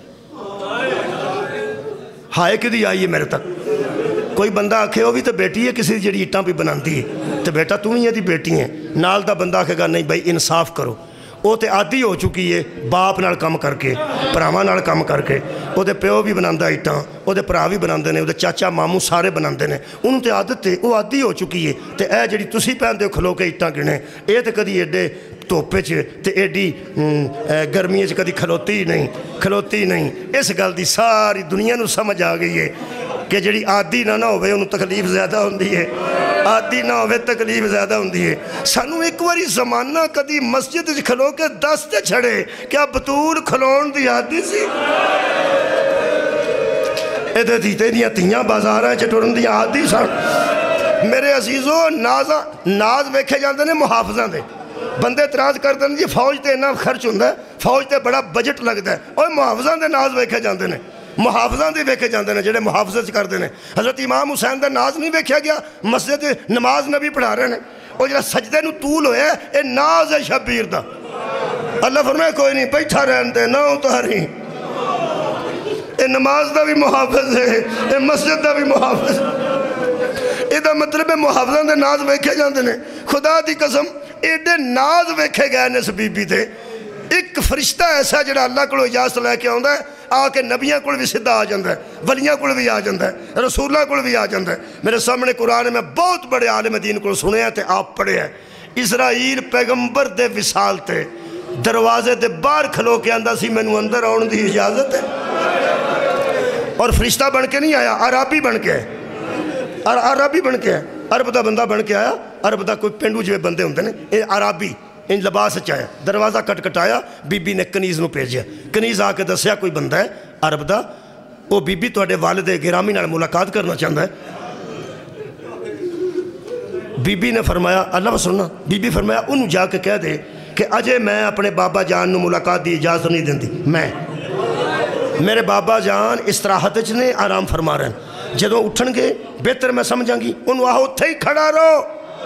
ہائے کدی آئی ہے میرے تک کوئی بندہ آکھے وہ بھی تو بیٹی ہے کسی جڑی اٹاں بھی بناندی ہے تو بیٹا تو ہی ہے دی بیٹی ہیں نال دا بندہ آکھے گا نہیں بھائی انصاف کرو وہ تے عادی ہو چکی ہے باپ نال کم کر کے پراواں نال کم کر کے وہ دے پیو بھی بناندا اٹاں وہ دے پرا بھی بناندے نے وہ دے چاچا ماموں سارے بناندے نے انہوں تے عادت تے وہ عادی ہو چکی ہے تے اے جڑی تسی پہندے ہو کھلو کے اٹاں گنے اے تے کدی ایڈے توپے چ تے ایڈی گرمی چ کدی کھلوتی نہیں اس گل دی ساری دنیا نو سمجھ آ گئی ہے کہ جڑی عادی نہ ہوئے انہوں تکلیف زیادہ ہوندی ہے عادی نہ ہوئے تکلیف زیادہ ہوندی ہے سانو ایک واری زمانہ کدی مسجد کھلو کے دستے چھڑے کیا بطول کھلون دی عادی سی ایدے دیتے دیا تیاں بازارہ چٹورن دی عادی سان میرے عزیزو ناز ویکھے جاندے نے محافظاں دے بندے اعتراض کر دیں جی فوج تے اتنا خرچ ہوندا ہے فوج تے بڑا بجٹ لگتا ہے اور محافظاں دے ناز ویکھے جاندے نے محافظاں دے ویکھے جاندے نے جڑے محافظت کردے نے حضرت امام حسین دا ناز نہیں ویکھیا گیا مسجد نماز نبی پڑھا رہے ہیں اور جڑا سجدے نو طول ہویا ہے اے ناز ہے شبیر دا اللہ فرمائے کوئی نہیں بیٹھا رہندے نہ اتاری اے نماز دا بھی محافظ ہے اے مسجد دا بھی محافظ ہے اے دا مطلب ہے محافظاں دے ناز ویکھے جاندے نے خدا دی قسم ایڈے ناز ویکھے گئے نے اس بی بی دے ایک فرشتہ ایسا جڑا اللہ کو اجازت لے کے آندا ہے آ کے نبیاں کو بھی سدھا آ جاندہ ہے ولیاں کو بھی آ جاندہ ہے رسولہ کو بھی آ جاندہ ہے میرے سامنے قرآن میں بہت بڑے عالم دین کو سنے ہیں تے آپ پڑھے ہیں اسرائیل پیغمبر دے وصال تے دروازے دے باہر کھلو کے آندہ سی میں نو اندر آن دی اجازت ہے اور فرشتہ بن کے نہیں آیا عربی بن کے ہے عربی بن کے ہے عرب دا بندہ بن کے آیا عرب دا کوئی پینڈو جو بندے ہوندے نے اے عربی ان لباس چاہیا دروازہ کٹایا بی بی نے کنیز نو بھیجیا کنیز آ کے دسیا کوئی بندہ ہے عرب دا وہ بی بی تواڈے والد گرامی نال ملاقات کرنا چاہتا ہے بی بی نے فرمایا اللہ سننا بی بی فرمایا انہوں جا کے کہہ دے کہ اجے میں اپنے بابا جان نو ملاقات دی اجازت نہیں دیندی میں میرے بابا جان استراحت چ نے آرام فرما رہے ہیں جدوں اٹھن گے بہتر میں سمجھاں گی انہوں آہو اتھے ہی کھڑا رہو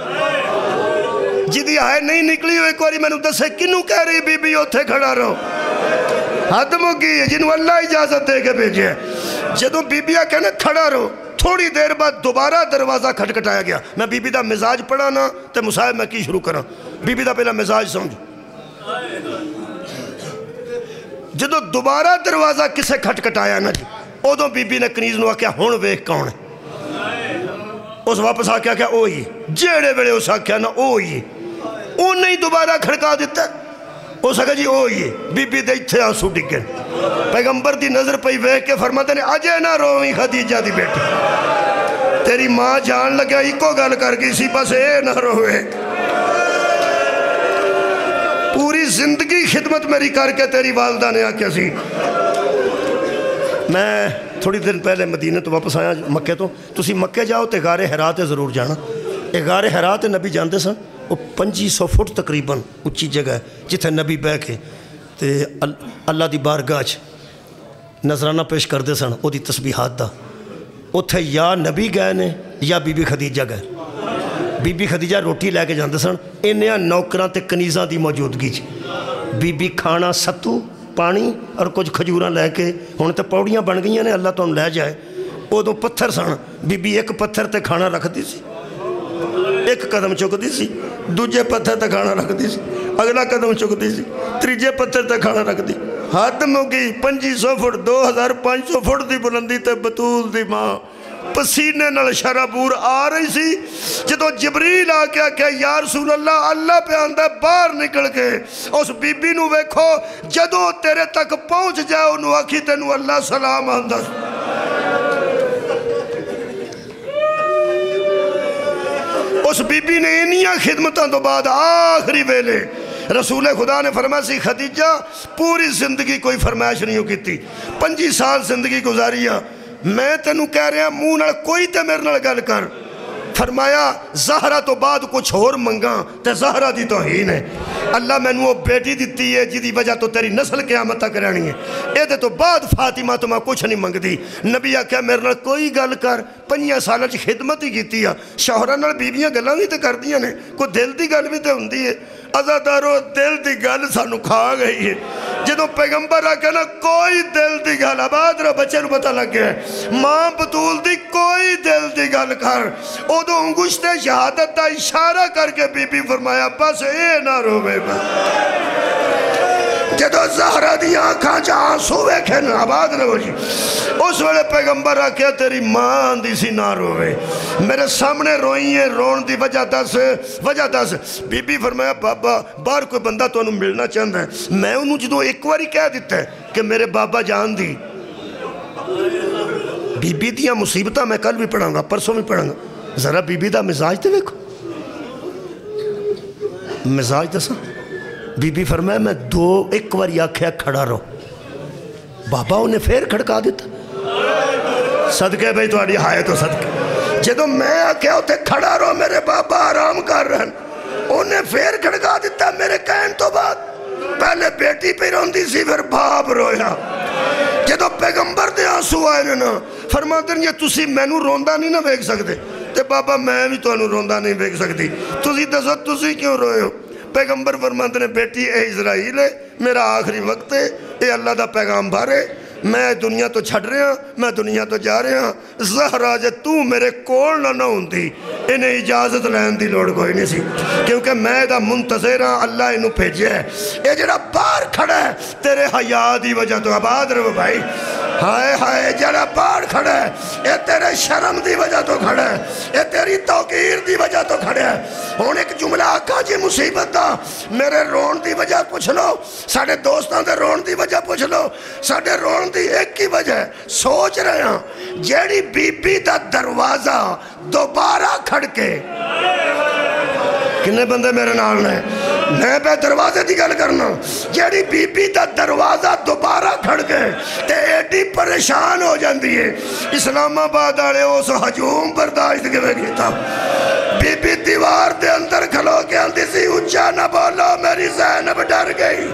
جدی آئے نہیں نکلی ہوئے کوئی میں نے دسے کنوں کہہ رہی بی بی اتھے کھڑا رہو حد مکی ہے جنہوں اللہ اجازت دے کے بھیجے جدوں بی بی کہنا کھڑا رہو تھوڑی دیر بعد دوبارہ دروازہ کھٹکھٹایا گیا میں بی بی دا مزاج پڑھا نا تے مصاحب میں کی شروع کرا بی بی دا پہلا مزاج سمجھو جدوں دوبارہ دروازہ کسے کھٹکھٹایا نا جی ادوں بی بی نے کنیز نو آکیا ہون ویکھ کون ہے اس واپس آکیا کیا اوہی جیڑے بڑے اس آکیا نا اوہی او نہیں دوبارہ کھڑکا دیتا اس آکیا جی اوہی بی بی دے تھے آنسو ڈگن پیغمبر دی نظر پہ ویکھ کے فرماتے نے اجے نہ روئیں خدیجہ دی بیٹی تیری ماں جان لگیا ایکو گل کر گئی سی بس اے نہ روئے پوری زندگی خدمت میری کر کے تیری والدہ نے آکیا سی میں تھوڑی دن پہلے مدینہ تو واپس آیا مکے تو تسی مکے جاؤ تے غار حرا تے ضرور جانا اے غار حرا تے نبی جاندے سن وہ 2500 فٹ تقریباً اچھی جگہ ہے جتھے نبی بہ کے تے اللہ دی بارگاہ نظرانہ پیش کردے سن او دی تسبیحات دا اتھے یا نبی گئے نے یا بی بی خدیجہ گئے بی بی خدیجہ روٹی لے کے جاندے سن انہاں نوکراں تے کنیزاں دی موجودگی بی بی کھانا ستو پانی اور کچھ کھجوراں لے کے ہن تے پوڑیاں بن گئی نے اللہ تو لے جائے ادو پتھر سن بی بی ایک پتھر تے کھانا رکھ دی سی ایک قدم چک دی سی دوجے پتھر تے کھانا رکھ دی سی اگلا قدم چک دی سی تریجے پتھر تے کھانا رکھ دی حد مگی 2500 فٹ 2500 فٹ دی بلندی تے بطول دی ماں پسینے نال شرابور آ رہی سی جدو جبریل آ کے کہ یا رسول اللہ پہ آندہ باہر نکل کے اس بی بی نو ویکھو جدو تیرے تک پہنچ جائے انہوں آکھی تینو اللہ سلام آندہ اس بی بی نے انہیاں خدمتاں تو بعد آخری ویلے رسول خدا نے فرمایا سی خدیجہ پوری زندگی کوئی فرمائش نہیں ہو کی تھی 25 سال زندگی گزاریاں میں تینوں کہہ رہا منہ نال کوئی تے میرے نال گل کر. فرمایا زہرہ تو بعد کچھ اور منگا تے زہرہ دی توہین ہے. اللہ میں نے وہ بیٹی دیتی ہے جی وجہ تو تیری نسل قیامت تک رہنی ہے. اے دے تو بعد فاطمہ تو میں کچھ نہیں منگ دی. نبی آکھیا میرے نال کوئی گل کر. 5 سالہ چ خدمت ہی کیتی ہے. شوہراں نال بیویاں گلاں بھی تے کردیاں نے, کوئی دل دی گل بھی تے ہوندی ہے. عزادارو دل دی گل سانو کھا گئی ہے. جدوں پیغمبر آکھیا نا کوئی دل دی گل, آباد رہو بچے نو پتہ لگ گیا ماں بطول دی کوئی دل دی گل کر. ادو انگشت شہادت دا اشارہ کر کے بی بی فرمایا بس اے نہ روے. جدو زہرہ دی آنکھاں جا آنسو ویکھے نا, آباد رہو جی, اس ویلے پیغمبر آکھیا تیری ماں آندی سی نہ روے, میرے سامنے روئی ہے, رون دی وجہ دس. بی بی فرمایا بابا باہر کوئی بندہ تو انہوں ملنا چاہتا ہے. میں انہوں جدو ایک واری کہہ دیتا ہے کہ میرے بابا جان دی. بی بی دیاں مصیبتہ میں کل بھی پڑھاں گا, پرسوں بھی پڑھاں گا. ذرا بی بی دا مزاج تے دیکھو, مزاج دسا. بی بی فرمایا میں ایک واری آکھیا کھڑا رہو, بابا انہیں پھر کھڑکا دیتا. صدقے بھئی تو آڑی ہائے تو صدقے. جدو میں آکھیا ہوتے کھڑا رہو میرے بابا آرام کر رہن, انہیں پھر کھڑکا دیتا. میرے کہن تو بعد پہلے بیٹی پہ روندی سی پھر باپ رویا. جدو پیغمبر دے آنسو آئے نا فرماتے ہیں یہ تسی میں نو روندہ نہیں نہ بیک سکتے. تے بابا میں بھی تو انہوں روندہ نہیں بیک سکتی. تسی دسو تسی کیوں روئے ہو؟ پیغمبر فرماتے ہیں بیٹی اے اسرائیل ہے, میرا آخری وقت ہے, اے اللہ دا پیغام بھارے, میں دنیا تو چھڑ رہا ہاں, میں دنیا تو جا رہا ہاں. زہرہ جے تو میرے کول نہ ہوندی انہیں اجازت لین دی لوڑ کوئی نہیں سی, کیونکہ میں دا منتظر ہاں, اللہ انہوں بھیجے ہے. اے جڑا باہر کھڑا ہے تیرے حیاء دی وجہ تو, آباد رہو بھائی. ہائے ہائے جڑا باہر کھڑا ہے اے تیرے شرم دی وجہ تو کھڑا ہے, اے تیری توقیر دی وجہ تو کھڑا ہے. ہون ایک جملہ آقا جی مصیبت دا, میرے رون دی وجہ پوچھ لو, ساڑھے دوستان دے رون دی وجہ پوچھ لو, ساڑھے رون دی ایک کی وجہ ہے. سوچ رہے ہیں جیڑی بی بی دا دروازہ دوبارہ کھڑ کے, کنے بندے میرے نال نے, میں پہ دروازے دی گل کرنا, جیڑی بی بی دا دروازہ دوبارہ کھڑ گئے تے ایڈی پریشان ہو جاندی ہے. اسلام آباد آڑے اس ہجوم برداشت کے میں کیتا. بی بی دیوار دے اندر کھلو کے اندی سی اچھا نہ بولو میری زینب ڈر گئی.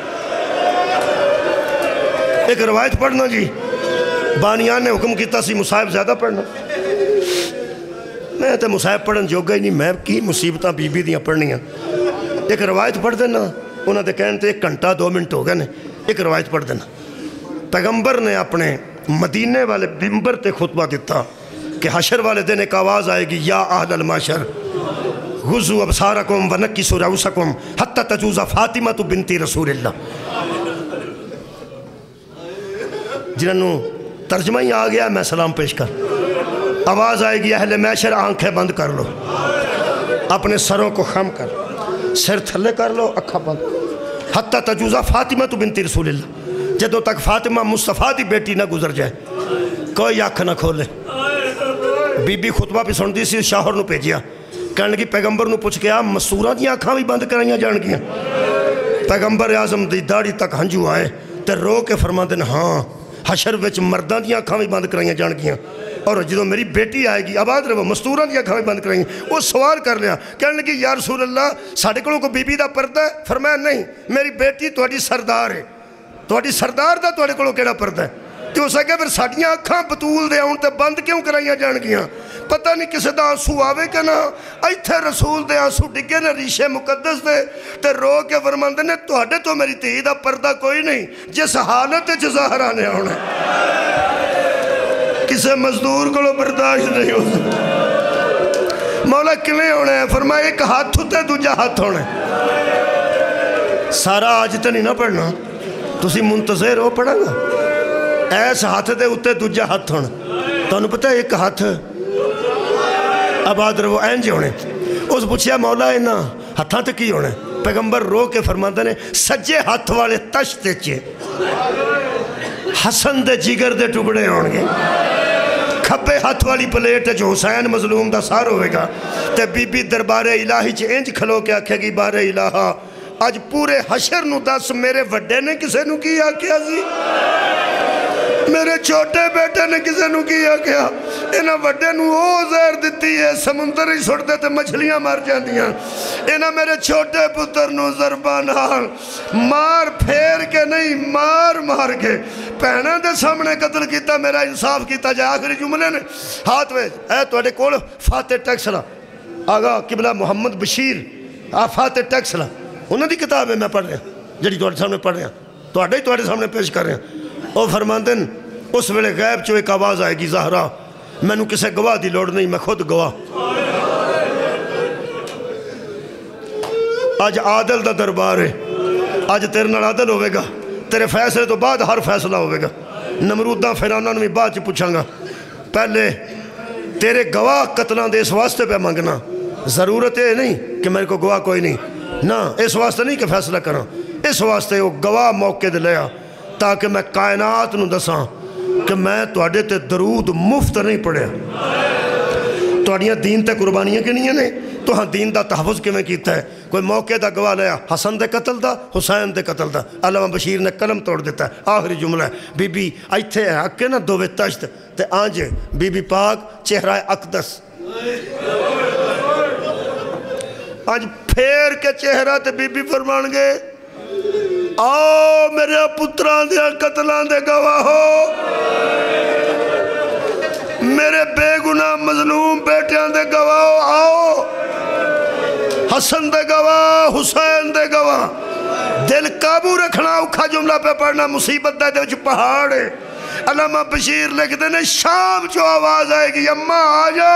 ایک روایت پڑھنا جی, بانیان نے حکم کیتا سی مصاحب زیادہ پڑھنا. میں تے مصاحب پڑھن جو گئی نہیں, میں کی مصیبتاں بی بی دیاں پڑھنیاں. ایک روایت پڑھ دینا, انہوں نے کہنے تھے 1 گھنٹہ 2 منٹ ہو گئے نے, ایک روایت پڑھ دینا. پیغمبر نے اپنے مدینے والے ممبر تے خطبہ دیتا کہ حشر والے دن ایک آواز آئے گی, یا اہل الماشر غزو ابصارکم ونکسوا رؤوسکم حتی تجوز فاطمہ بنت رسول اللہ. جنہوں ترجمہ ہی آ گیا میں سلام پیش کر. آواز آئے گی اہل محشر آنکھیں بند کر لو, اپنے سروں کو خم کر, سر تھلے کر لو, اکھا بند. حتی تجوز فاطمہ بنت رسول اللہ, جدو تک فاطمہ مصطفیٰ دی بیٹی نہ گزر جائے کوئی آنکھ نہ کھولے. بی بی خطبہ پہ سن دی سی, شاہر نو بھیجیا, کہنے لگی پیغمبر نو پوچھ کے مسورہ دی آنکھاں بھی بند کرائیاں جان گیا. پیغمبر اعظم دی داڑھی تک ہنجو آئے تے رو کے فرما دن ہاں حشر وچ مردان دی آنکھاں بھی بند کرائیاں جان گیا, اور جدو میری بیٹی آئے گی آباد رہو مستورہ دی آنکھاں بھی بند کرائیں. وہ سوال کر لیا, کہنے لگی یا رسول اللہ ساڑھے کلوں کو بی بی دا پردہ ہے؟ فرمایا نہیں, میری بیٹی تہاڈی سردار ہے, تہاڈی سردار دا تہاڈے کلوں کیڑا پردہ ہے؟ تو اسے کہا پھر ساڑھیاں اکھاں بطول دے آؤں تے بند کیوں کرائیاں جان گیاں؟ پتہ نہیں کسے دا آنسو آوے کہ نا, ایتھے رسول دے آنسو ڈگے نے ریشے مقدس دے تے رو کے فرماندے نے تہاڈے تو میری تھی دا پردہ کوئی نہیں, جس حالت زہرا نے ہونا کسے مزدور کو لو برداشت نہیں ہو سکتا. مولا کلے ہونے ہیں, فرمایا ایک ہاتھ ہوتے دوجہ ہاتھ ہونے. سارا آج تے نہیں نہ پڑھنا, تسی منتظر ہو پڑھا گا. ایس ہاتھ دے اتے دوجہ ہاتھ ہونے, تو انہوں پتہ ہے ایک ہاتھ آباد رہو اینج ہونے. اس پوچھیا مولا اینا ہاتھاں تے کی ہونے؟ پیغمبر رو کے فرماندے نے سجے ہاتھ والے تشتے چے حسن دے جگر دے ٹکڑے ہونگے, کھبے ہاتھ والی پلیٹ جو حسین مظلوم دا سار ہوئے گا, تے بی بی دربار الہی چے انج کھلو کے آکھے گی بار الہا آج پورے حشر نو دس میرے وڈے نے کسے نو کی آکھیا سی, میرے چھوٹے بیٹے نے کسے نو کیا کیا انہاں وڈے نو او زہر دیتی ہے سمندر ہی سڑ دے تے مچھلیاں مار جاندیاں انہاں میرے چھوٹے پتر نو ضرباں نال مار پھیر کے نہیں مار مار کے پہنہ دے سامنے قتل کیتا میرا انصاف کیتا جائے آخری جملے نے ہاتھ ویج اے توڑے کول فاتح ٹیکسلا آگا قبلہ محمد بشیر فاتح ٹیکسلا انہوں دی کتاب ہے میں پڑھ رہا جڑی توڑے سامنے پڑھ رہا توڑے سامنے پیش کر رہا او فرماندن اس ویلے غیب چو ایک آواز آئے گی زہرا میں نو کسے گواہ دی لوڑ نہیں میں خود گواہ آج عادل دا دربار ہے آج تیرے نال عادل ہوئے گا تیرے فیصلے تو بعد ہر فیصلہ ہوئے گا نمرودہ فیرانہ نے بعد چی پوچھاں گا پہلے تیرے گواہ قتلہ دے اس واسطے پہ مانگنا ضرورت ہے نہیں کہ میرے کو گواہ کوئی نہیں نہ اس واسطے نہیں کہ فیصلہ کرنا اس واسطے وہ گواہ موقع دے لیا تاکہ میں کائنات نو دساں کہ میں توڑے تے درود مفت نہیں پڑھے توڑیاں دین تے قربانیاں کے نہیں ہیں تو ہاں دین دا تحفظ کے میں کیتا ہے کوئی موقع دا گواہ لیا حسن دے قتل دا حسین دے قتل دا علامہ بشیر نے قلم توڑ دیتا ہے آخری جملہ ہے بی بی ایتھے ہے حق کے نا دووے تشت تے آنجے بی بی پاک چہرہ اقدس آج پھیر کے چہرہ تے بی بی فرمان گے آؤ میرے پتران دیا قتلان دے گواہ ہو میرے بے گناہ مظلوم بیٹیان دے گواہ ہو آؤ حسن دے گواہ حسین دے گواہ دل قابو رکھنا اوکھا جملہ پہ پڑھنا مصیبت دے جو پہاڑ ہے علامہ بشیر لکھ دینے شام جو آواز آئے گی اممہ آجا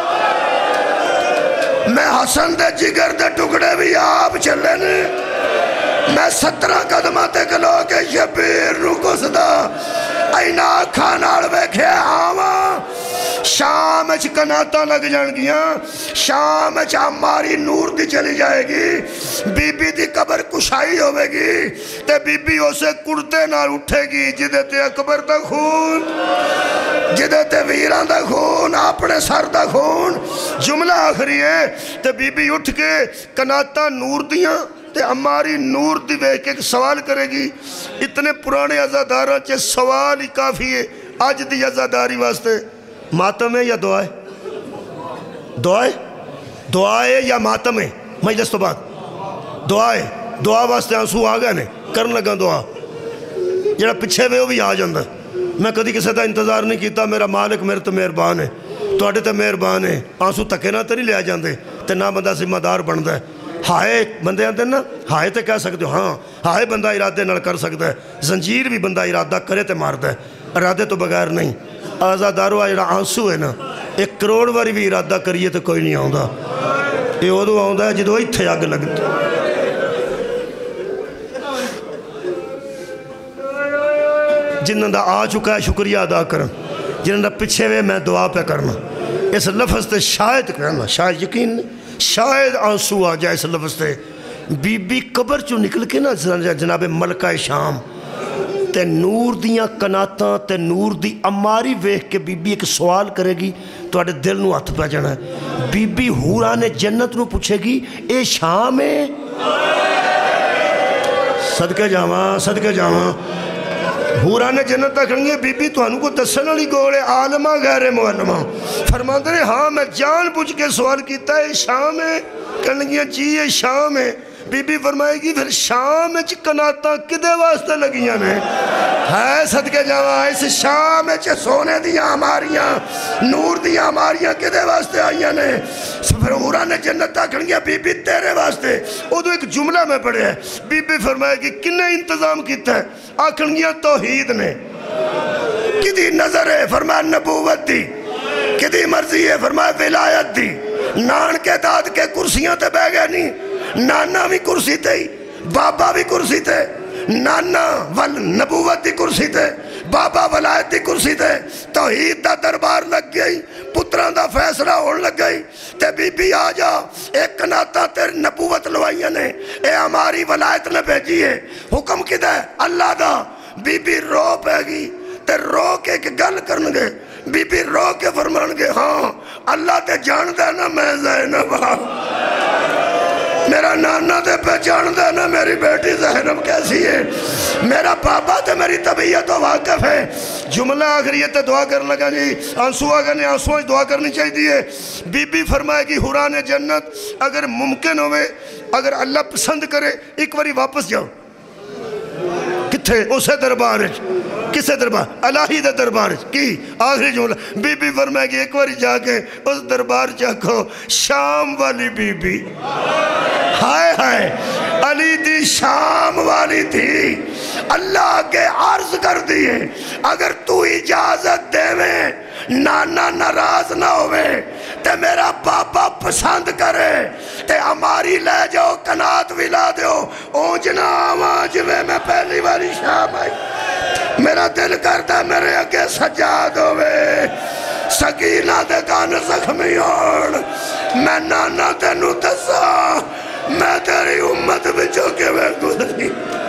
میں حسن دے جگر دے ٹکڑے بھی آپ چلے نے میں 17 قدماتے کلو کے شبیر رکو صدا اینا کھاناڑ بیکھے آواں شام اچھ کناتا لگ جان گیا شام اچھ ہماری نور دی چلی جائے گی بی بی دی قبر کشائی ہوئے گی تے بی بی اسے کڑتے نہ اٹھے گی جدے تے اکبر دا خون جدے تے ویران دا خون اپنے سر دا خون جملہ آخری ہے تے بی بی اٹھ کے کناتا نور دیاں تے ہماری نور دی بیک ایک سوال کرے گی اتنے پرانے عزادارہ چے سوال ہی کافی ہے آج دی عزاداری واسطے ماتم ہے یا دعائے دعائے دعائے یا ماتم ہے مجلس تو بات دعائے دعا واسطے آنسو آگئے نے کرن لگا دعا جڑا پچھے میں وہ بھی آ جاندہ میں کدی کسی دا انتظار نہیں کیتا میرا مالک میرے تو مہربان ہے تو آڑے تو مہربان ہے آنسو تکے نہ تری لے آ جاندے تے نہ بندہ ذمہ دار بندہ ہے ہائے بندے آتے ہیں نا ہائے تے کہہ سکتے ہو ہاں ہائے بندہ ارادے نہ کر سکتا ہے زنجیر بھی بندہ ارادہ کرے تے مارتا ہے ارادے تو بغیر نہیں آزادارو آجڑا آنسو ہے نا 1 کروڑ واری بھی ارادہ کریے تو کوئی نہیں آؤں دا یہ ادو آؤں دا ہے جدو اتھے آگ لگتا جنہاں دا آ چکا ہے شکریہ ادا کرنا جنہاں دا پچھے ہوئے میں دعا پہ کرنا اس لفظ تے شاید کرنا شاید یقین نہیں شاید آنسو آ جائے اس لفظ تے بی بی قبر چو نکل کے نا جناب ملکہ شام تے نور دیاں کناتاں تے نور دی اماری ویکھ کے بی بی ایک سوال کرے گی تو آڑے دل نو ہاتھ پہ جانا ہے بی بی حوران جنت نو پوچھے گی اے شام ہے صدقے جاواں حوران جنت تکھیں گے بی بی تو انہوں کو دسن علی گوڑے عالمہ غیر معلمہ فرماندے نے ہاں میں جان پوچھ کے سوال کیتا ہے شام ہے کہنے گیا جی یہ شام ہے بی بی فرمائے گی پھر شام چ کناتا کدے واسطے لگیاں نے ہے صدقے جاواں اس شام چ سونے دیاں ہماریاں نور دیاں ہماریاں کدے واسطے آئیاں نے پھر حوران جنت تکھیں گے بی بی تیرے واسطے وہ تو ایک جملہ میں پڑھے ہے بی بی فرمائے گی کنے انتظام کیتا ہے آکھن گیا توحید نے کدی نظر ہے فرمایا نبوت دی کدی مرضی ہے فرمایا ولایت دی نان کے داد کے کرسیاں تے بہ گئے نہیں نانا بھی کرسی تے بابا بھی کرسی تے نانا نبوت دی کرسی تے بابا ولایت دی کرسی تے توحید دا دربار لگ گئی پتران دا فیصلہ ہون لگ گئی تے بی بی آ جا ایک کناتا تیر نبوت لوائیاں نے اے ہماری ولایت نے بھیجی ہے حکم کدھا ہے اللہ دا بی بی رو پہ گی تے رو کے ایک گل کرنگے بی بی رو کے فرمانگے ہاں اللہ تے جان دے نا میں زینب میرا نانا تے پہچان دے نا میری بیٹی زہرب کیسی ہے، میرا بابا تے میری طبیعت و واقف ہے۔ جملہ آخریت دعا کرنے لگا جی، آنسو آگا نے آنسو دعا کرنی چاہیے۔ بی بی فرمائے گی حوران جنت اگر ممکن ہوئے، اگر اللہ پسند کرے ایک باری واپس جاؤ، کتھے اسے دربار ہے، کسے دربار؟ الہی دے دربار کی آخری جملہ بی بی فرمائے گی ایک باری جا کے اس دربار چاکو، شام والی بی بی، ہائے ہائے علی دی شام والی تھی، اللہ کے عرض کر دیئے اگر تو اجازت دے میں نانا ناراض نہ ہوئے تے میرا بابا پسند کرے تے ہماری لے جاؤ کنات ولا دیو اونجنا آواز میں پہلی باری شام آئی، میرا دل کرتا میرے اگے سجاد ہوئے، سکینہ دے کان زخمی ہون، میں نانا تینو دسا میں تیری امت بچو کے میں گزری،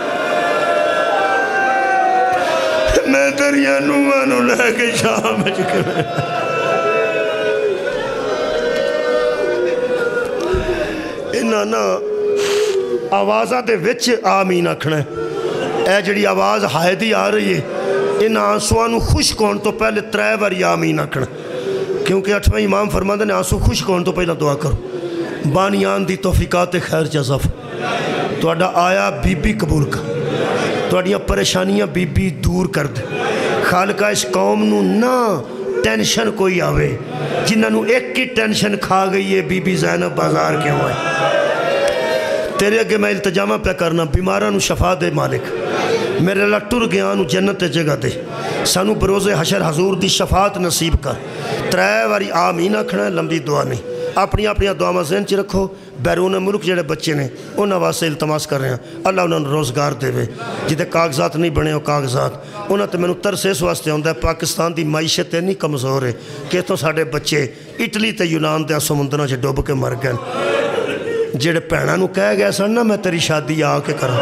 میں تیری انوانو لے کے شام چکے میں نانا آوازہ دے وچ آمین اکھنے اے جڑی آواز حائدی آ رہی ہے ان آنسوانو خوش کون تو پہلے 3 باری آمین اکھنے، کیونکہ 8ویں امام فرماندے نے آنسو خوش کون تو پہلے دعا کرو۔ بانیان دی توفیقات خیر جزف تو اڈا آیا بی بی قبول کر، تو اڈیاں پریشانیاں بی بی دور کر دے، خالقہ اس قوم نو نہ ٹینشن کوئی آوے، جنہاں نو ایک کی ٹینشن کھا گئی ہے بی بی زینب بازار کے ہوئے، تیرے اگے میں التجامہ پہ کرنا، بیمارہ نو شفا دے مالک، میرے اللہ ٹر گیا نو جنت جگہ دے، سانو بروز حشر حضور دی شفاعت نصیب کر۔ 3 باری آمین اکھنا ہے، لمبی دعا نہیں، اپنی اپنی دعا ذہن چ رکھو۔ بیرون ملک جڑے بچے نے انہاں واسطے التماس کر رہے ہیں اللہ انہوں نے روزگار دے وے، جدے کاغذات نہیں بنے ہو کاغذات انہاں تے میں ترس اس واسطے ہوندہ ہے پاکستان دی معیشت اتنی کمزور ہے کہ تو ساڑھے بچے اٹلی تے یونان تے سمندروں سے ڈوب کے مر گئے، جڑے پہنہ نو کہہ گئے سن نا میں تیری شادی آ کے کراں،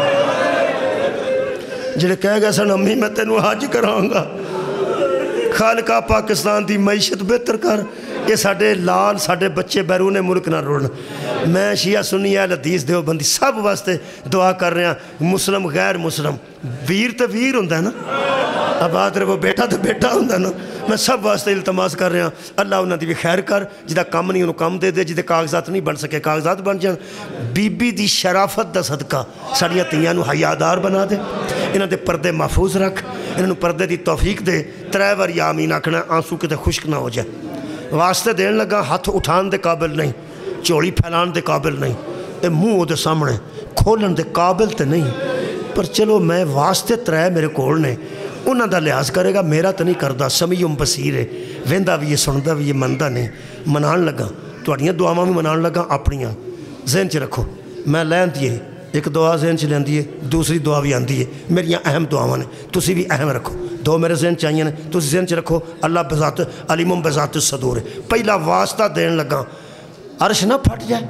جڑے کہہ گئے سن امی میں تینوں حج کراؤں گا، خالقہ پاکستان دی معیشت بہتر کر، یہ ساڑھے لال ساڑھے بچے بیرون ملک نہ روڑن۔ میں شیعہ سنی اہل حدیث دیوبندی سب واسطے دعا کر رہے ہیں، مسلم غیر مسلم، ویر تے ویر ہوندہ ہے نا، آباد رہے وہ بیٹا تو بیٹا ہوندہ ہے نا، میں سب واسطے التماس کر رہے ہیں اللہ انہاں دی بھی خیر کر، جدہ کم نہیں انہوں کم دے دے، جدہ کاغذات نہیں بن سکے کاغذات بن جان، بی بی دی شرافت دا صدقہ ساڑیاں تیاں نو حیادار بنا دے، انہاں دے پردے محفوظ رکھ، انہاں پردے دی توفیق دے، 3 باری آمین آکھنا آنسو کتے خشک نہ ہو جائے۔ واسطے دین لگا ہاتھ اٹھان دے قابل نہیں، چوڑی پھیلان دے قابل نہیں، اے منہ دے سامنے کھولن دے قابل تے نہیں، پر چلو میں واسطے 3 میرے کول نے انہاں دا لحاظ کرے گا، میرا تو نہیں کردہ، سمیعم بصیر ہے، ویندہ بھی یہ سندہ بھی یہ مندہ نہیں، منان لگا تو اڑیاں دعاواں میں منان لگا اپنیاں ذہن چ رکھو، میں لین دیئے ایک دعا ذہن چ لین دیئے، دوسری دعا بھی آن دیئے، میری اہم دعاواں نے تسی بھی اہم رکھو، 2 میرے ذہن چاہیے نے تسی ذہن چ رکھو، اللہ بذات علیمم بذات الصدور ہے۔ پہلا واسطہ دین لگا عرش نہ پھٹ جائے،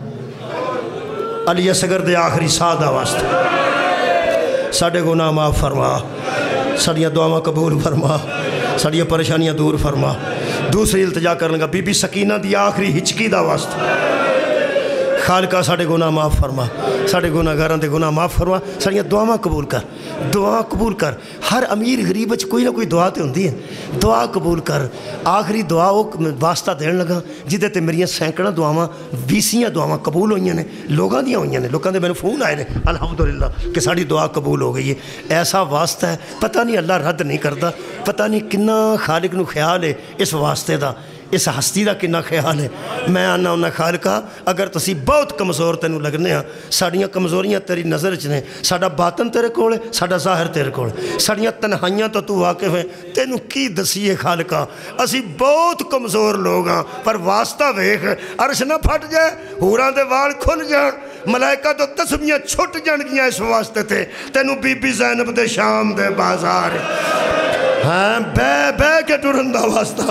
علی اصغر دے آخری سادہ واسطہ، ساڑھے گناہ معاف فرما، ساڑیاں دعاواں قبول فرما، ساڑیاں پریشانیاں دور فرما۔ دوسری التجا کرنے لگا بی بی سکینہ دی آخری ہچکی دا واسطہ، خالقہ ساڑھے گناہ معاف فرما، ساڑھے گناہ گاران دے گناہ معاف فرما، ساڑیاں دعاواں قبول کر، دعا قبول کر۔ ہر امیر غریب وچ کوئی نہ کوئی دعا تے ہوندی ہے، دعا قبول کر۔ آخری دعا وہ واسطہ دین لگا جدے تے میریاں سینکڑا دعاواں 20 دعاواں قبول ہوئیاں نے، لوگاں دیاں ہوئیاں نے، لوگاں دے میں نے فون آئے نے الحمدللہ کہ ساڑی دعا قبول ہو گئی ہے۔ ایسا واسطہ ہے پتہ نہیں اللہ رد نہیں کرتا، پتہ نہیں کنا خالق نو خیال ہے اس واسطے دا، اس ہستی دا کنا خیال ہے۔ میں آنا انہا خالقہ اگر تسی بہت کمزور تینوں لگنے ہیں، ساڑیاں کمزوریاں تیری نظر چنے، ساڑا باطن تیرے کولے، ساڑا ظاہر تیرے کولے، ساڑیاں تنہائیاں تو واقف ہیں، تینوں کی دسیے خالقہ، اسی بہت کمزور لوگ ہیں، پر واسطہ ویخ عرش نہ پھٹ جائے، حوران دے وال کھل جائیں، ملائکہ تو تسبیاں چھٹ جان گیاں اس واسطے تھے، تینوں بی بی زینب دے شام دے بازار ہاں بے کے ٹرندہ واسطہ،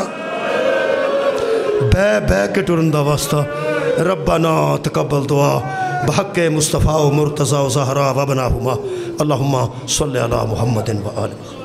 بے کے ٹرندہ واسطہ۔ ربنا تقبل دعا بحق مصطفیٰ و مرتضی و زہرا و ابناہما، اللہم صلی علی محمد و آلہ۔